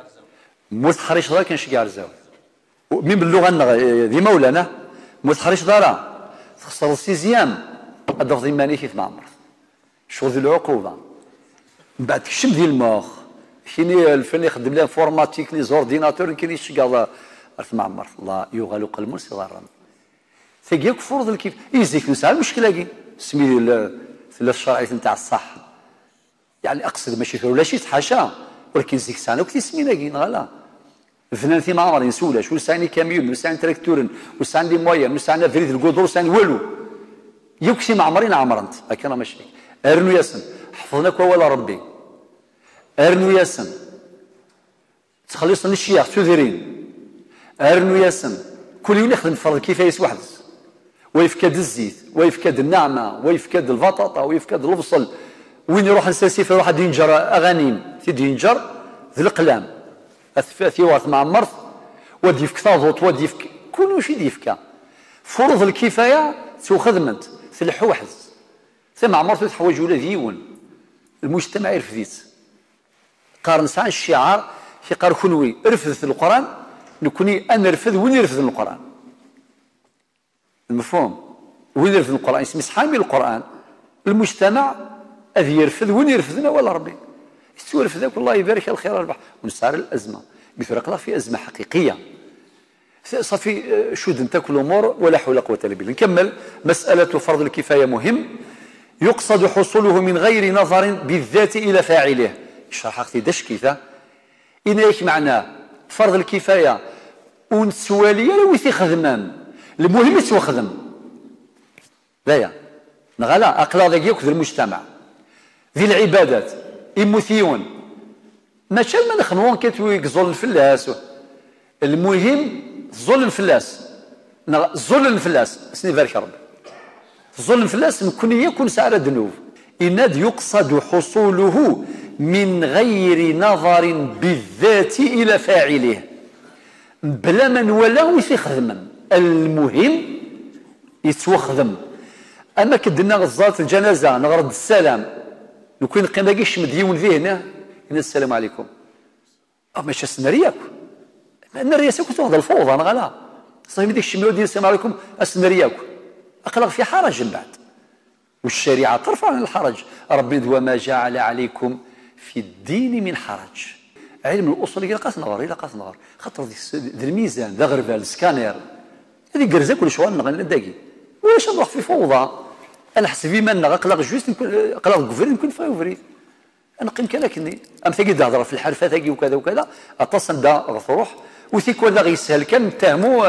Speaker 1: متحرش دار كان شي عرزاو من باللغه ذي مولانا متحرش دارا تخسر السيزيام الضغط الماني في معمر شغل ذي العقوبه من بعد كشم ديال المخ كاين الفن يخدم لها فورماتيك لي زورديناتور كاين يشقى عرف معمر الله يغلق قلم صغارا ثقيك فرض كيف يزيك نسال المشكله كي سمي في الشرعيه نتاع الصح يعني اقصد ماشي ولا شي حاشا ولكن زيك سانا وكتي سمينا كي غلا الفنان في معمر يسوله شو ساني كاميون وسان تراكتور وسان لي مويان وسان فريد القدور وسان والو يكسي معمرين عمرنت هكا راه ماشي ارنو ياسن حفظناك ولا ربي ارنو ياسن تخلصنا للشيخ سوذرين ارنو ياسن كل يوم يخدم فرض كيفاش واحد ويفكاد الزيت ويفكاد النعمه ويفكاد البطاطا ويفكاد البصل وين يروح نساسي في واحد ينجر اغانيم في ينجر ذي القلام في وقت معمر ودي فك ثاضوت ودي فك كل شيء ديفكا فرض الكفايه سو خدمت في الحوحز ثم عمرت تحوج ولا ديون المجتمع يرفديت قارن ساعه الشعار في قار كنوي ارفض في القران نكوني انا نرفض وين يرفض القران المفهوم وين يرفض القران اسمي حامل القران المجتمع اذي يرفض وين يرفضنا ولا ربي يستورف ذاك الله يبارك الخير البحر ونسعر الازمه بفرق الله في ازمه حقيقيه صافي شد انت كل امور ولا حول ولا قوه الا بالله. نكمل مساله فرض الكفايه مهم يقصد حصوله من غير نظر بالذات الى فاعله شرح اختي داش كيفاه ان ايش معناه فرض الكفايه ونسواليه لو يخدمان المهم يسوى خدم لا نغلا اقلا ذاك ياكل المجتمع ذي العبادات إموثيون ماشي ما نخدمون كيتوي كزول الفلاس المهم زول الفلاس زول الفلاس سني بارك ربي زول الفلاس نكون يكون سعر ذنوب إناد يقصد حصوله من غير نظر بالذات إلى فاعله بلا من ولا يخدم المهم يتوخدم أما كدنا غزات الجنازة نغرد السلام لو كان قيم باقيش مديون فيه هنا السلام عليكم اه ماشي السنارياك النرياك كنت هذا الفوضى انا غلا صاحبي ديك الشمال ديال السلام عليكم السنارياك اقلق في حرج من بعد والشريعه ترفع عن الحرج ربي وما جعل عليكم في الدين من حرج علم الاصول الى قاس نغار الى قاس نغار خاطر ذي الميزان ذا غربال السكانير هذه كرزه كل شويه نغنى داكي واش نروح في فوضى انا حسبي من قلق جوست نكون قلق كفري نكون فايفري انا قيم كلكني ام ثقيل تهضر في الحرفه ثقي وكذا وكذا اتصل دا غفروح وثيك ولا غيسهل كان نتهموا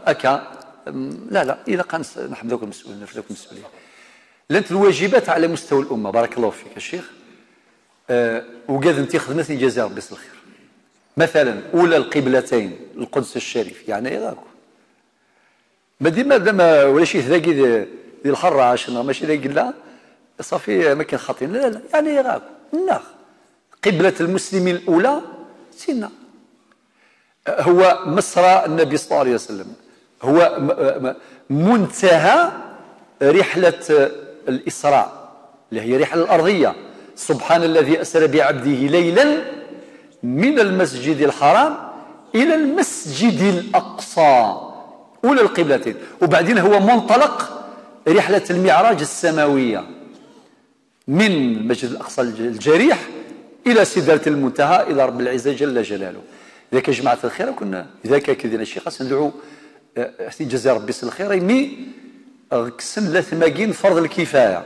Speaker 1: أكا لا لا إذا كان نحن ذوك المسؤولين ذوك المسؤولين لأنت الواجبات على مستوى الأمة. بارك الله فيك الشيخ. أه وقاد أنت خدمتني جزاء ربي الخير. مثلا أولى القبلتين القدس الشريف يعني إيراك ما ديما ما ولا شي ذاكي ديال الحراش ماشي ذاك لا صافي ما كاين خاطين لا لا يعني إيراك لا قبلة المسلمين الأولى سينا هو مصرى النبي صلى الله عليه وسلم، هو منتهى رحلة الإسراء اللي هي رحلة الأرضية. سبحان الذي أسرى بعبده ليلا من المسجد الحرام إلى المسجد الأقصى أولى القبلتين. وبعدين هو منطلق رحلة المعراج السماوية من المسجد الأقصى الجريح إلى سدرة المنتهى إلى رب العزة جل جلاله. إذا يا جماعة الخير كنا إذا كان الشيخ خاص ندعو جزا ربي الخير يمي كسن لا ثماكين فرض الكفاية.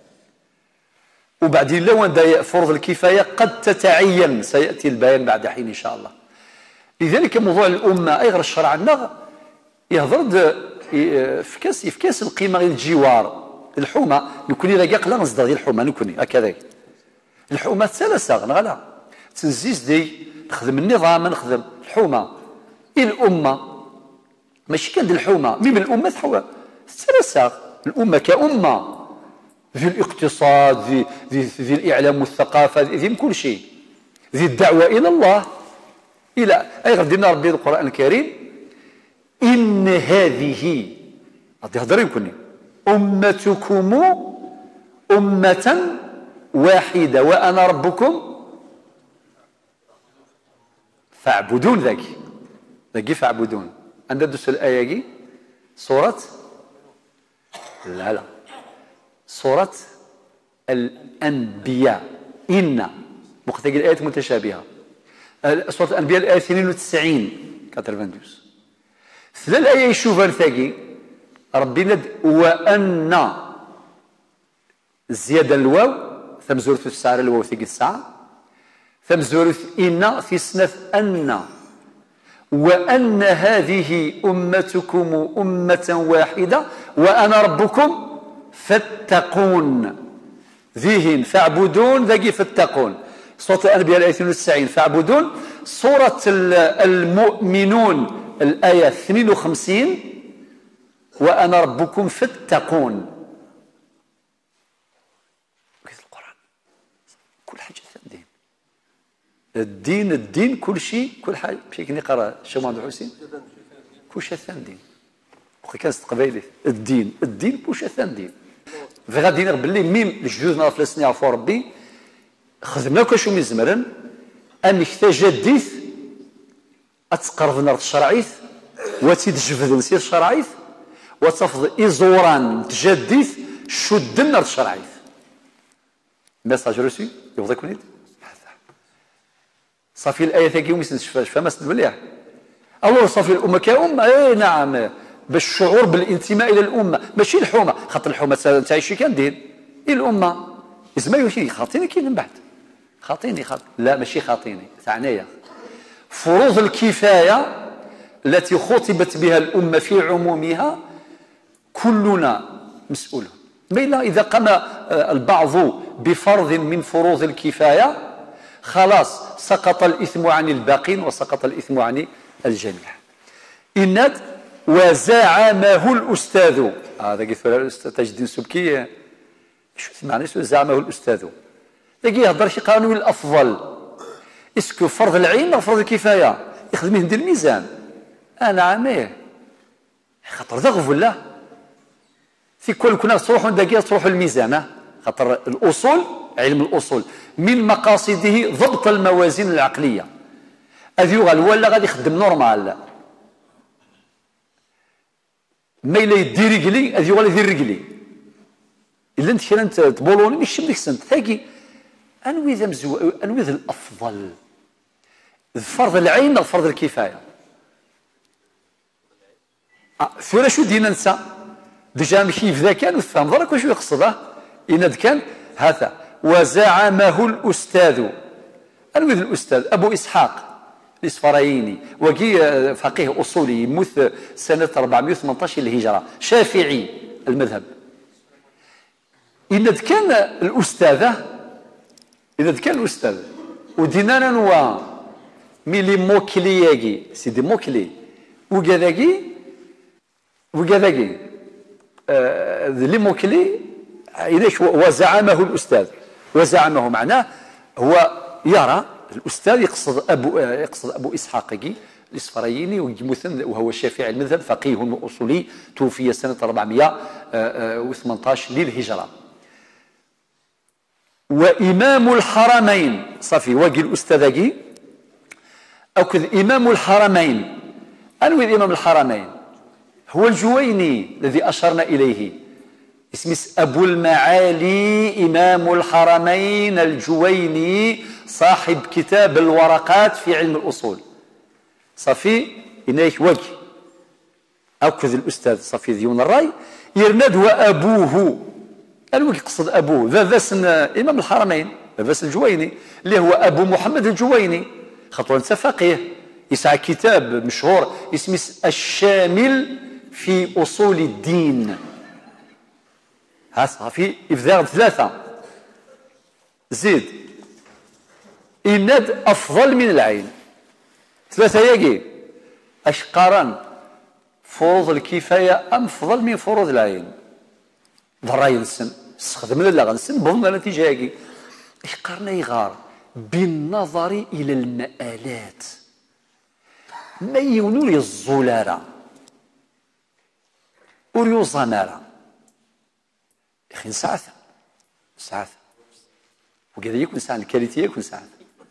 Speaker 1: وبعدين لو أن فرض الكفاية قد تتعين سيأتي البيان بعد حين إن شاء الله. لذلك موضوع الأمة أي غير الشرع عندنا يهضر في كاس في كاس القيمة غير الجوار الحومة نكوني لا قاق لا نصدر ديال الحومة نكوني هكذا الحومة ثلاثة نغلا تنزيز دي نخدم النظام نخدم الحومة الأمة ماشي كان ديال الحومة مين الأمة تحوى ثلاثة الأمة كأمة ذي الاقتصاد ذي ذي, ذي الإعلام والثقافة ذي كل شيء ذي الدعوة إلى الله إلى أي غدينا ربي القرآن الكريم إن هذه غادي يهضر يكوني أمتكم أمة واحدة وأنا ربكم فاعبدون ذاك ذاك فاعبدون. عندنا دوس الآية كي سورة لا لا سورة الأنبياء إن مختلف الآيات متشابهة. سورة الأنبياء الآية اثنين وتسعين ثمانية وثمانين ثلاث الآية يشوفها ثاقي ربي ند وأن زيادة الواو ثم زورث السعر الواو ثقي الساعة ثم زورث إن في سنة أن وأن هذه أمتكم أمة واحدة وأنا ربكم فاتقون ذيهن فاعبدون ذاقي فاتقون. سورة الأنبياء الآية اثنين وتسعين فاعبدون. سورة المؤمنون الآية اثنين وخمسين وأنا ربكم فاتقون. القرآن كل حاجة الدين الدين الدين كل شيء كل حاجة مشي كي نقرا الشيخ محمد حسين كل شيء ثان دين وخي كان قبيلي الدين الدين كل شيء ثان دين في غادي نغ باللي ميم الجدودنا فلسطين عفو ربي خدمنا كشو من زمرن أم يحتاج أتقرضنا الشرعيث وتتجفد نسير الشرعيث وتفض إزوران تجديث شدنا الشرعيث. ميساج روسي يفضل كونيت صافي الآية ثاقي يوم يسنشفاش فما سد مليح أول صافي الأمة كأمة أي نعم بالشعور بالانتماء إلى الأمة ماشي الحومة خاطر الحومة تعيشي كان دين إيه الأمة إزما يوشي خاطيني كي من بعد خاطيني خاطيني لا ماشي خاطيني تعنيا فروض الكفاية التي خطبت بها الأمة في عمومها كلنا مسؤول. ما إلا إذا قام البعض بفرض من فروض الكفاية خلاص سقط الإثم عن الباقين وسقط الإثم عن الجميع. إن وزعمه الأستاذ هذا قلت تاج الدين السبكي شو معنى زعمه الأستاذ تلاقي يهضر شي قانون الأفضل اسكو فرض العين أو فرض الكفاية يخدم يهندي الميزان أنا عاميه خاطر ذا غفله في كل كنا تروحوا دقيقة تروحوا الميزان خاطر الأصول علم الأصول من مقاصده ضبط الموازين العقلية هذه يغال ولا غادي يخدم نورمال ما إلا يدير رجلي هذه يغال يدير رجلي إلا أنت كان تبولوني مش ديك السنت ثاقي أنوي ذا مزو أنوي ذا الأفضل فرض العين أو فرض الكفاية ثورة شو دينا نسى ديجا ماشي في ذا كان وفهم ضرك واش يقصده إن كان هذا وزعمه الأستاذ أنوي ذا الأستاذ أبو إسحاق الإسفرايني، وكي فقيه أصولي يموت سنة أربعمائة وثمانية عشر للهجرة، شافعي المذهب. إن كان الأستاذة إذا كان الأستاذ ودينا نوا ميلي موكلياكي سيدي موكلي وكذاكي وكذاكي آه لي موكلي إذا وزعمه الأستاذ، وزعمه معناه هو يرى الأستاذ يقصد أبو يقصد أبو إسحاق الإسفرايني وهو الشافعي المذهب، فقيه أصولي توفي سنة أربعمائة وثمانية عشر للهجرة. وإمام الحرمين صافي واقي الأستاذ أو كذا إمام الحرمين. أنوي إمام الحرمين هو الجويني الذي أشرنا إليه، اسمه أبو المعالي إمام الحرمين الجويني صاحب كتاب الورقات في علم الأصول. صافي إنايك واقي أو كذا الأستاذ صافي ديون الراي يرند وأبوه. أنا يقصد أبوه ذا ذاسن إمام الحرمين ذاس الجويني اللي هو أبو محمد الجويني، خاطر أنت فقيه يسعى كتاب مشهور اسمه الشامل في أصول الدين. ها صافي إفذاغ ثلاثة زيد إناد أفضل من العين ثلاثة ياقي أش قارن فروض الكفاية أم أفضل من فروض العين ضراي نسن استخدمنا لا غنسن بظن نتيجة هاكي اش قارنا يغار بالنظر إلى المآلات ما يونو لي الزولارة وريو زمارة اخي نسعث نسعث وكذا يكون ساعة الكاليتي يكون ساعة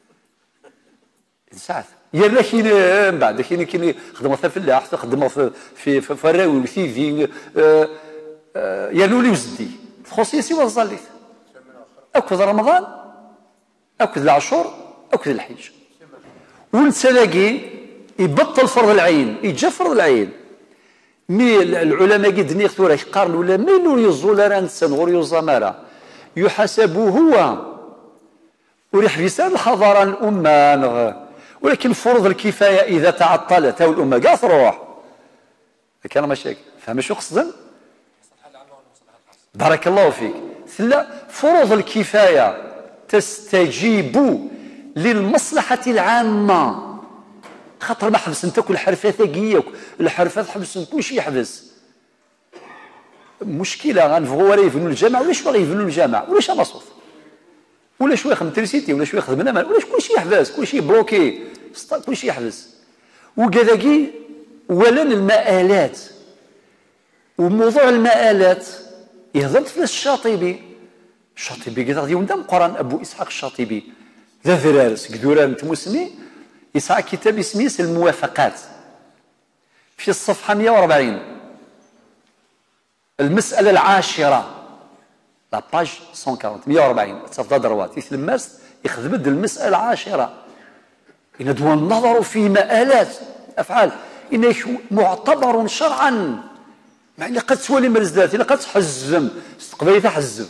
Speaker 1: نسعث يلا كاين من بعد كاين كاين خدمة في الفلاح خدمة في في في الراوي وثيفي يا لولي وزدي خصيصي وظليت اكد رمضان اكد العاشور اكد الحج ونتلاقي يبطل فرض العين يجا فرض العين مي العلماء قد نيختو راش قارن ولا ميلو يزولار نسن غور يزمارا يحسب هو وريح في سان الحضاره الامه، ولكن فروض الكفايه اذا تعطلت هاو الامه كاع تروح كان مشاكل. فهم شو قصدن؟ بارك الله فيك. ثلا فروض الكفايه تستجيب للمصلحه العامه، خاطر ما حبس انت كل حرفه ثقيك الحرفات حبس كلشي يحبس. مشكله غنبغوا ولا يبنوا الجامع ولا شو غيبنوا الجامع ولا شي مصوف ولا شويه يخدم تريسيتي ولا شويه يخدم نمل ولا كلشي يحبس كلشي بلوكي كلشي يحبس. وكذاكي ولن المآلات وموضوع المآلات يهضر في الشاطبي. الشاطبي كذا غادي يندم قران ابو اسحاق الشاطبي ذا ذرارس قدوران تمسمي يسعى كتاب اسمه الموافقات في الصفحه مئة وأربعين المساله العاشره لا باج مئة وأربعين مئة وأربعين تفضل دروات يثلمس يخدم المساله العاشره ان دون النظر في مآلات افعال ان معتبر شرعا مع اللي قد تولي مرزدات اللي قد تحزم قبيله تحزم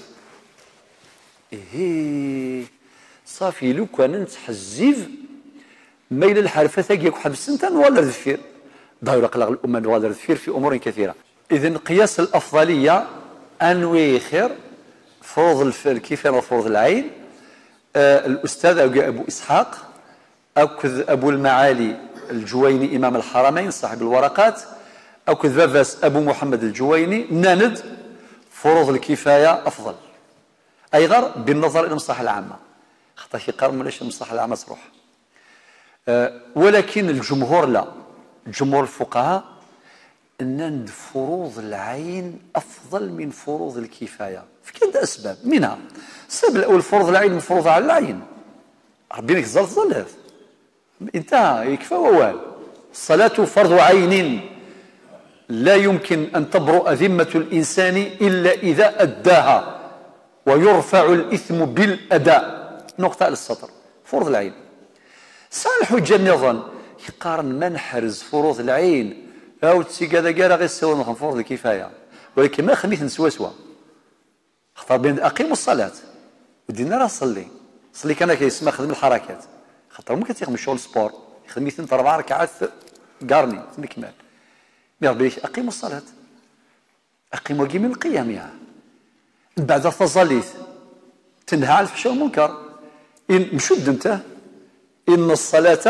Speaker 1: ايه صافي لو كان نتحزف ميل الحرفه ثقيك وحبس انت ولا ذفير داير قلق الامه ولا ذفير في امور كثيره. اذا قياس الافضليه انوي خير فروض الكفايه وفروض العين. آه الاستاذ ابو اسحاق اكذ ابو المعالي الجويني امام الحرمين صاحب الورقات اكذ بافاس ابو محمد الجويني ناند فروض الكفايه افضل اي غير بالنظر الى المصلحه العامه خاطر يقارن ملاش المصلحه العامه تروح. أه ولكن الجمهور لا، جمهور الفقهاء ان فروض العين افضل من فروض الكفايه في كذا اسباب. منها السبب الاول فروض العين مفروضه على العين ربي لك ظل ظل انتهى يكفى ووال. الصلاه فرض عين لا يمكن ان تبرؤ ذمه الانسان الا اذا اداها ويرفع الاثم بالاداء. نقطه على السطر فروض العين. سال الحجه النظام يقارن من حرز فروض العين او تسي كذا كذا غير سوا من فروض الكفايه، ولكن ما خليت نسوا سوا خاطر بين اقيموا الصلاه ودينا راه صلي صلي كان كيسمى خدم الحركات خاطر ممكن تيخدم شغل سبور يخدم اثنين اربع ركعات قارني نكمل. مي ربي اقيموا الصلاه، اقيموا من القيام يا من بعد فصليت تنهى عن الفحشاء والمنكر. ان مشد انت ان الصلاه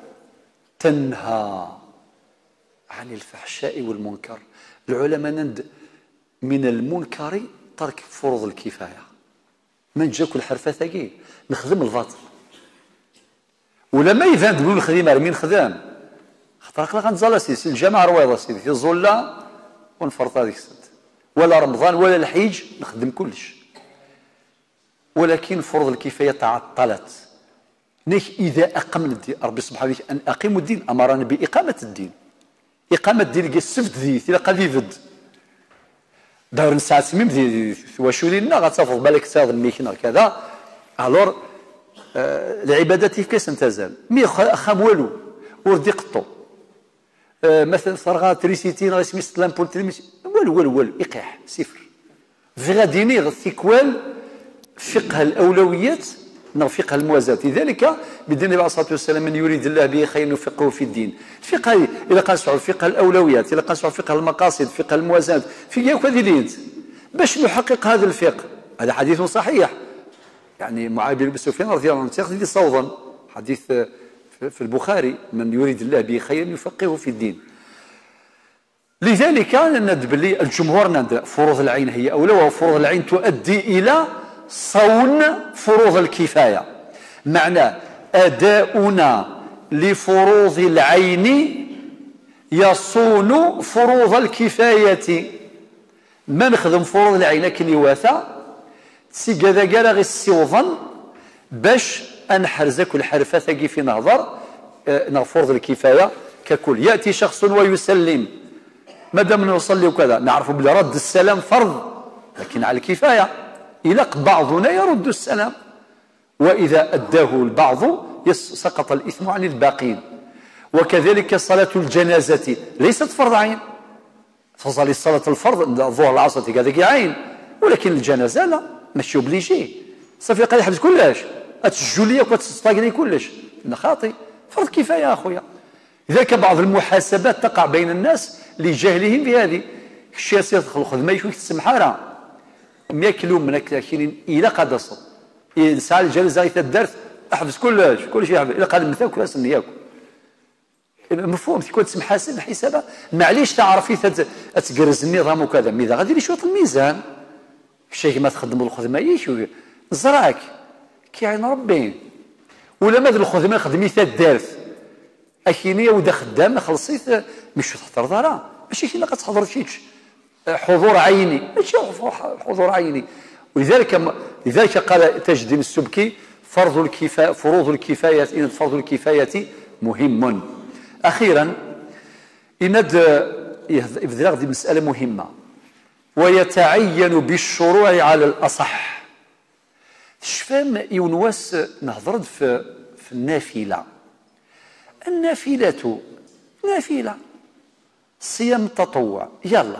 Speaker 1: تنهى عن الفحشاء والمنكر. العلماء نند من المنكر ترك فروض الكفايه. من جاك الحرفه ثقيل نخدم الباطل ولا ما يفهم تقول الخدمه مين خدام خاطر غنزال سيدي الجماعه رويضه سيدي في الظله ونفرط هذيك السنه ولا رمضان ولا الحج نخدم كلش. ولكن فروض الكفايه تعطلت. نيك اذا اقمنا الدين ربي سبحانه وتعالى ان اقيموا الدين امرنا باقامه الدين. اقامه الدين كي السفت ذي الى قد يفد دار ساعات ميم ذي واش ولينا غتفرض بالك تاض ميكنا كذا الور آه العبادات كيف تزال مي خام والو وردي قطو آه مثلا صرغا تريسيتين غا سميت لامبول تريميس والو والو والو اقاح صفر في غاديني الثيكوال فقه الاولويات نو فقه الموازاه. لذلك بدين النبي عليه الصلاه والسلام من يريد الله به خير يفقهه في الدين. الفقه الا قال سعود فقه الاولويات الا قال سعود فقه المقاصد فقه الموازاه في ياك هذه لينت باش نحقق هذا الفقه. هذا حديث صحيح يعني معاذ بن سفيان رضي الله عنه تاخذ صوضا حديث في البخاري من يريد الله به خير يفقهه في الدين. لذلك ندب لي الجمهور ند فروض العين هي اولى وفروض العين تؤدي الى صون فروض الكفايه. معنى اداؤنا لفروض العين يصون فروض الكفايه. ما نخدم فروض العين كني واثا تسي كذا كاع غير السيوظن باش انحرزك الحرفه ثقي في نهضر اه فروض الكفايه ككل. ياتي شخص ويسلم ما دام نصلي وكذا نعرف بلي رد السلام فرض لكن على الكفايه. إلى بعضنا يرد السلام وإذا أداه البعض سقط الإثم عن الباقين. وكذلك صلاة الجنازة ليست فرض عين. تصلي صلاة الفرض الظهر العصر هذاك عين ولكن الجنازة لا ماشي اوبليجي صافي قال يحبس كلش تسجل لي وتستاقني كلش خاطي فرض كفاية أخويا. لذلك بعض المحاسبات تقع بين الناس لجهلهم بهذه الشيء يدخل الخدمة يشوف السمحارة ماكلو من كاينين الى قد صل انسان الجلسه الدرس احبس كلش كل شيء الى قد مثال كل سن ياكل مفهوم تكون تسمح حاسب حسابها معليش تعرفي تقرز النظام وكذا مي غادي يشوط الميزان الشيء ما تخدموا الخدمه يشوف زراك كاين ربي ولا ما الخدمه خدمي ثلاث درس اكيني ودا خدام خلصيت مش تحضر دارا ماشي كي كتحضر شيء حضور عيني ماشي حضور عيني. ولذلك لذلك قال تاج الدين السبكي فرض الكفايه فروض الكفايه ان فرض الكفايه مهم. اخيرا إند يبدا غادي مساله مهمه ويتعين بالشروع على الاصح. شفام يونواس نهضر في في النافله. النافله نافله صيام التطوع يلا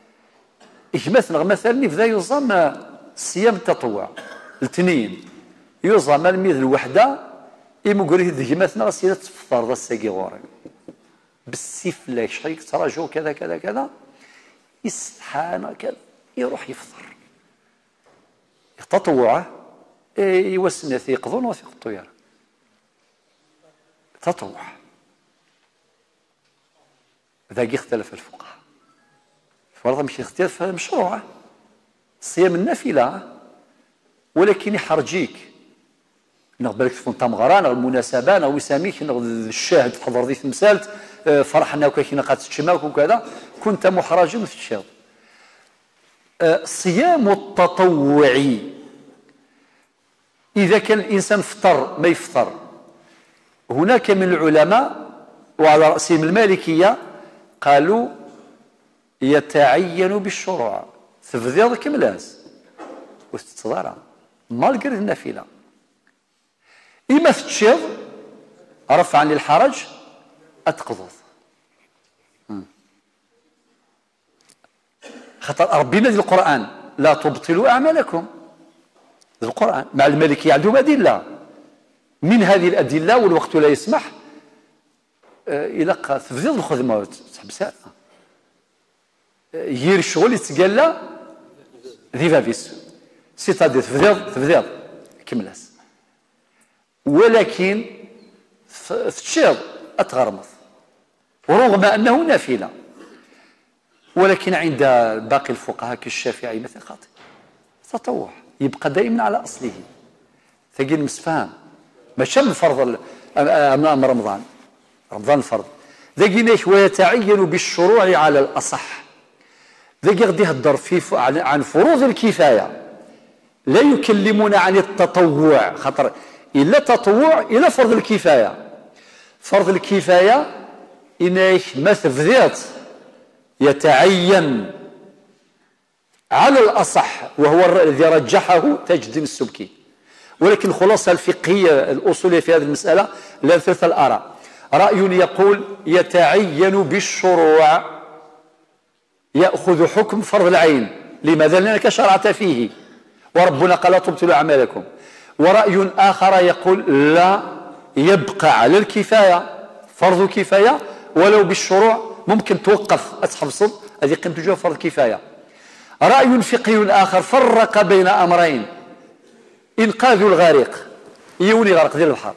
Speaker 1: مثلا مثلا يبدا يوصم صيام التطوع الاثنين يوصم الميز الوحده إما قريت ذي مثلا غسيلة تفطر ذا الساقي غورك بالسيف لا شيك تراجو كذا كذا كذا يستحانا كذا يروح يفطر التطوع يوسن في يقضون وثيق الطيار تطوع ذاك يختلف الفقهاء فرضا مش اختلاف مشروع صيام النافله ولكن يحرجيك نقبلك تكون تمغران او المناسبه او يساميك الشاهد تحضر ذي تمثالت فرحنا وكاين قات تشماك وكذا كنت محرجا في الشاهد. صيام التطوع اذا كان الانسان فطر ما يفطر هناك من العلماء وعلى راسهم المالكيه قالوا يتعين بالشروع تفضيل كملاز واستدارة مالغري النافله إما تشيض رفع عن الحرج أتقضض خاطر ربنا في القرآن لا تبطلوا أعمالكم القرآن مع المالكية عندهم أدلة من هذه الأدلة والوقت لا يسمح إلا تبديض الخدمة تحبسها يير الشغل يتقال ذي فافيس سيتادي تبديض تبديض كملاس ولكن تشير أتغرمض ورغم أنه نافلة ولكن عند باقي الفقهاء كالشافعي مثلا خاطئ تطوع يبقى دائما على أصله ثقيل مسفهام ماشي من فرض أمام رمضان رمضان الفرض ذاك ويتعين بالشروع على الأصح ذاك غادي يهضر في عن فروض الكفاية لا يكلمون عن التطوع خاطر إلا تطوع إلا فرض الكفاية فرض الكفاية إنك ما تفضيت يتعين على الأصح وهو الذي رجحه تاج الدين السبكي ولكن الخلاصة الفقهية الأصولية في هذه المسألة لا ثلاث الآراء رأي يقول يتعين بالشروع يأخذ حكم فرض العين لماذا؟ لأنك شرعت فيه وربنا قال تبطلوا أعمالكم ورأي آخر يقول لا يبقى على الكفاية فرض كفاية ولو بالشروع ممكن توقف أتحفظ هذه قيمة جوه فرض كفاية رأي فقهي آخر فرق بين أمرين إنقاذ الغارق يوني غرق ديال البحر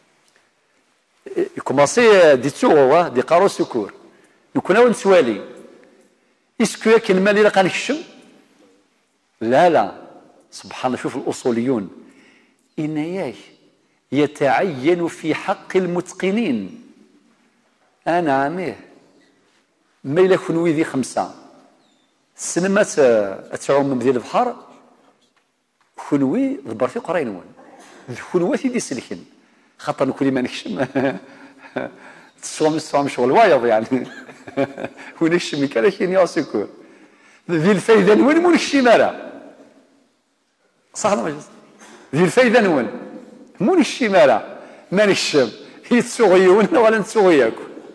Speaker 1: يكوماسي دي تسوغوا دي قارو سكور نكوناو نسوالي اسكو ياك المال اللي غنكشم لا لا سبحان الله شوف الأصوليون إن ياك يتعين في حق المتقنين أنا عاميه ما إلا كنوي ذي خمسة السنة تعوم من ديال البحر كنوي ضبر في قرين وين كنوي دي سلكن خاطر نكون ما نكشم تصوم الصوم شغل وايض يعني ونكشم كان كاين يا سكور ذي الفايدة وين مو نكشي مالا صح ولا ماشي ذي الفايدة وين مو نكشي مالا ما نكشم هي تسوغي ولا ولا نسوغيك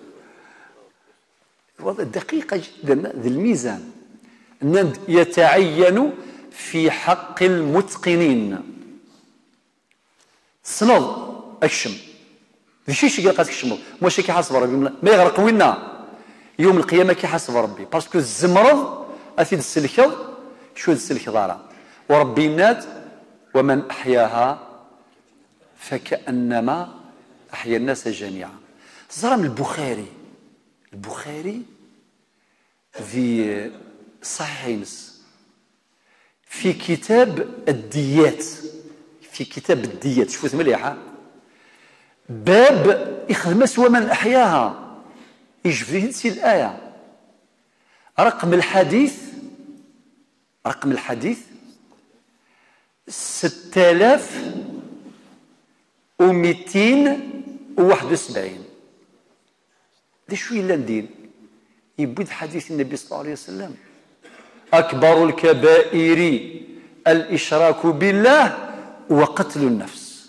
Speaker 1: وضع دقيقة جدا ذي الميزان أن يتعين في حق المتقنين صنض الشم ذي شي شي قالت الشم ماشي كيحاسب ربي ما يغرق وينا يوم القيامة كيحاسب ربي باسكو الزمرض أثيد السلكض شو السلكض راه وربي ناد ومن أحياها فكأنما أحيا الناس جميعا زرم البخاري البخاري في صحيح في كتاب الديات في كتاب الديات شوف مليحة باب يخدم سوى من أحياها يجب فيه الآية رقم الحديث رقم الحديث ستة آلاف ومئتين وواحد وسبعين دي شوية لاندين يبود حديث النبي صلى الله عليه وسلم أكبر الكبائر الإشراك بالله وقتل النفس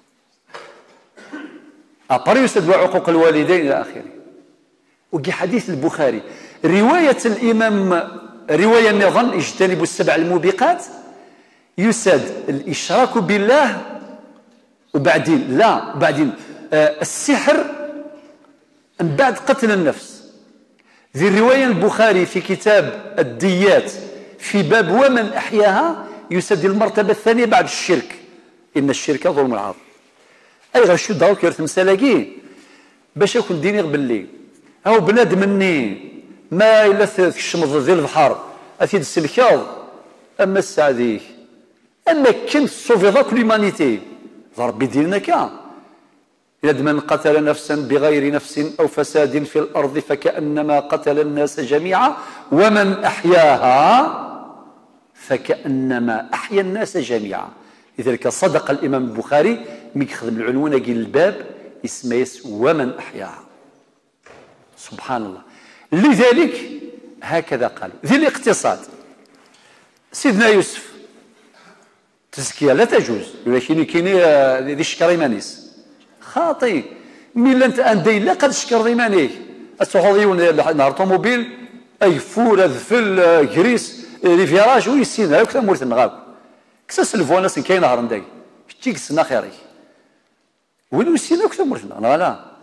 Speaker 1: أبري يستدعى عقوق الوالدين إلى آخره وجي حديث البخاري رواية الإمام رواية النظام اجتنبوا السبع الموبقات يساد الإشراك بالله وبعدين لا بعدين آه السحر من بعد قتل النفس ذي الرواية البخاري في كتاب الديات في باب ومن أحياها يسد المرتبة الثانية بعد الشرك إن الشرك ظلم العظيم أي غير شو داو كيرت مسالاكي باش يكون ديني غبلي أو بنادم مني ما إلا الشمس ديال البحر أثيد السلكاو أما السعديك أما كنت سوفيضا كل ليمانيتي ربي ديرنا كا إذا من قتل نفسا بغير نفس أو فساد في الأرض فكأنما قتل الناس جميعا ومن أحياها فكأنما أحيا الناس جميعا لذلك صدق الإمام البخاري مي يخدم العنوان قال الباب اسمه ومن أحياها سبحان الله لذلك هكذا قالوا ذي الاقتصاد سيدنا يوسف تزكية لا تجوز ولكن كاين ذي الشكر مانيس خاطي ملي انت اندي لا قد شكر ذيمانيك السعوديون نهار طوموبيل اي فور ذفل كريس لي فيراج ويسين هاك مورت النغاب كساس الفوناس كاين نهار نداي تيك سنا خيري وين ويسين هاك مورت لا لا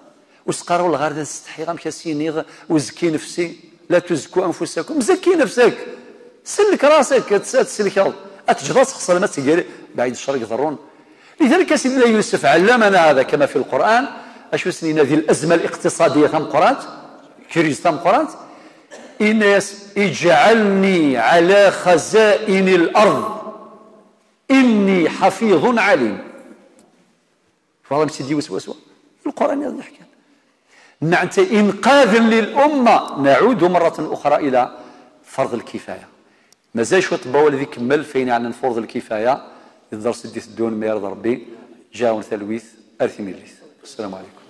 Speaker 1: وسقاروا الغار تستحي غام كاسينيغ وزكي نفسي لا تزكوا انفسكم زكي نفسك سلك راسك تسلك اتجرى تخسر ما تقال بعيد الشر يضرون. لذلك سيدنا يوسف علمنا هذا كما في القران اشو سنين هذه الازمه الاقتصاديه تم قرات كريز تم قرات ان اجعلني على خزائن الارض اني حفيظ عليم. فهذا سيدي وسوسه القران هذا يحكي معنى انقاذا للامه. نعود مره اخرى الى فرض الكفايه. مازال شويه طباوه الذي كمل فين عن فرض الكفايه يقدر سدي الدون ما يرضى ربي جاون ثلويث ارثي ميليث. السلام عليكم.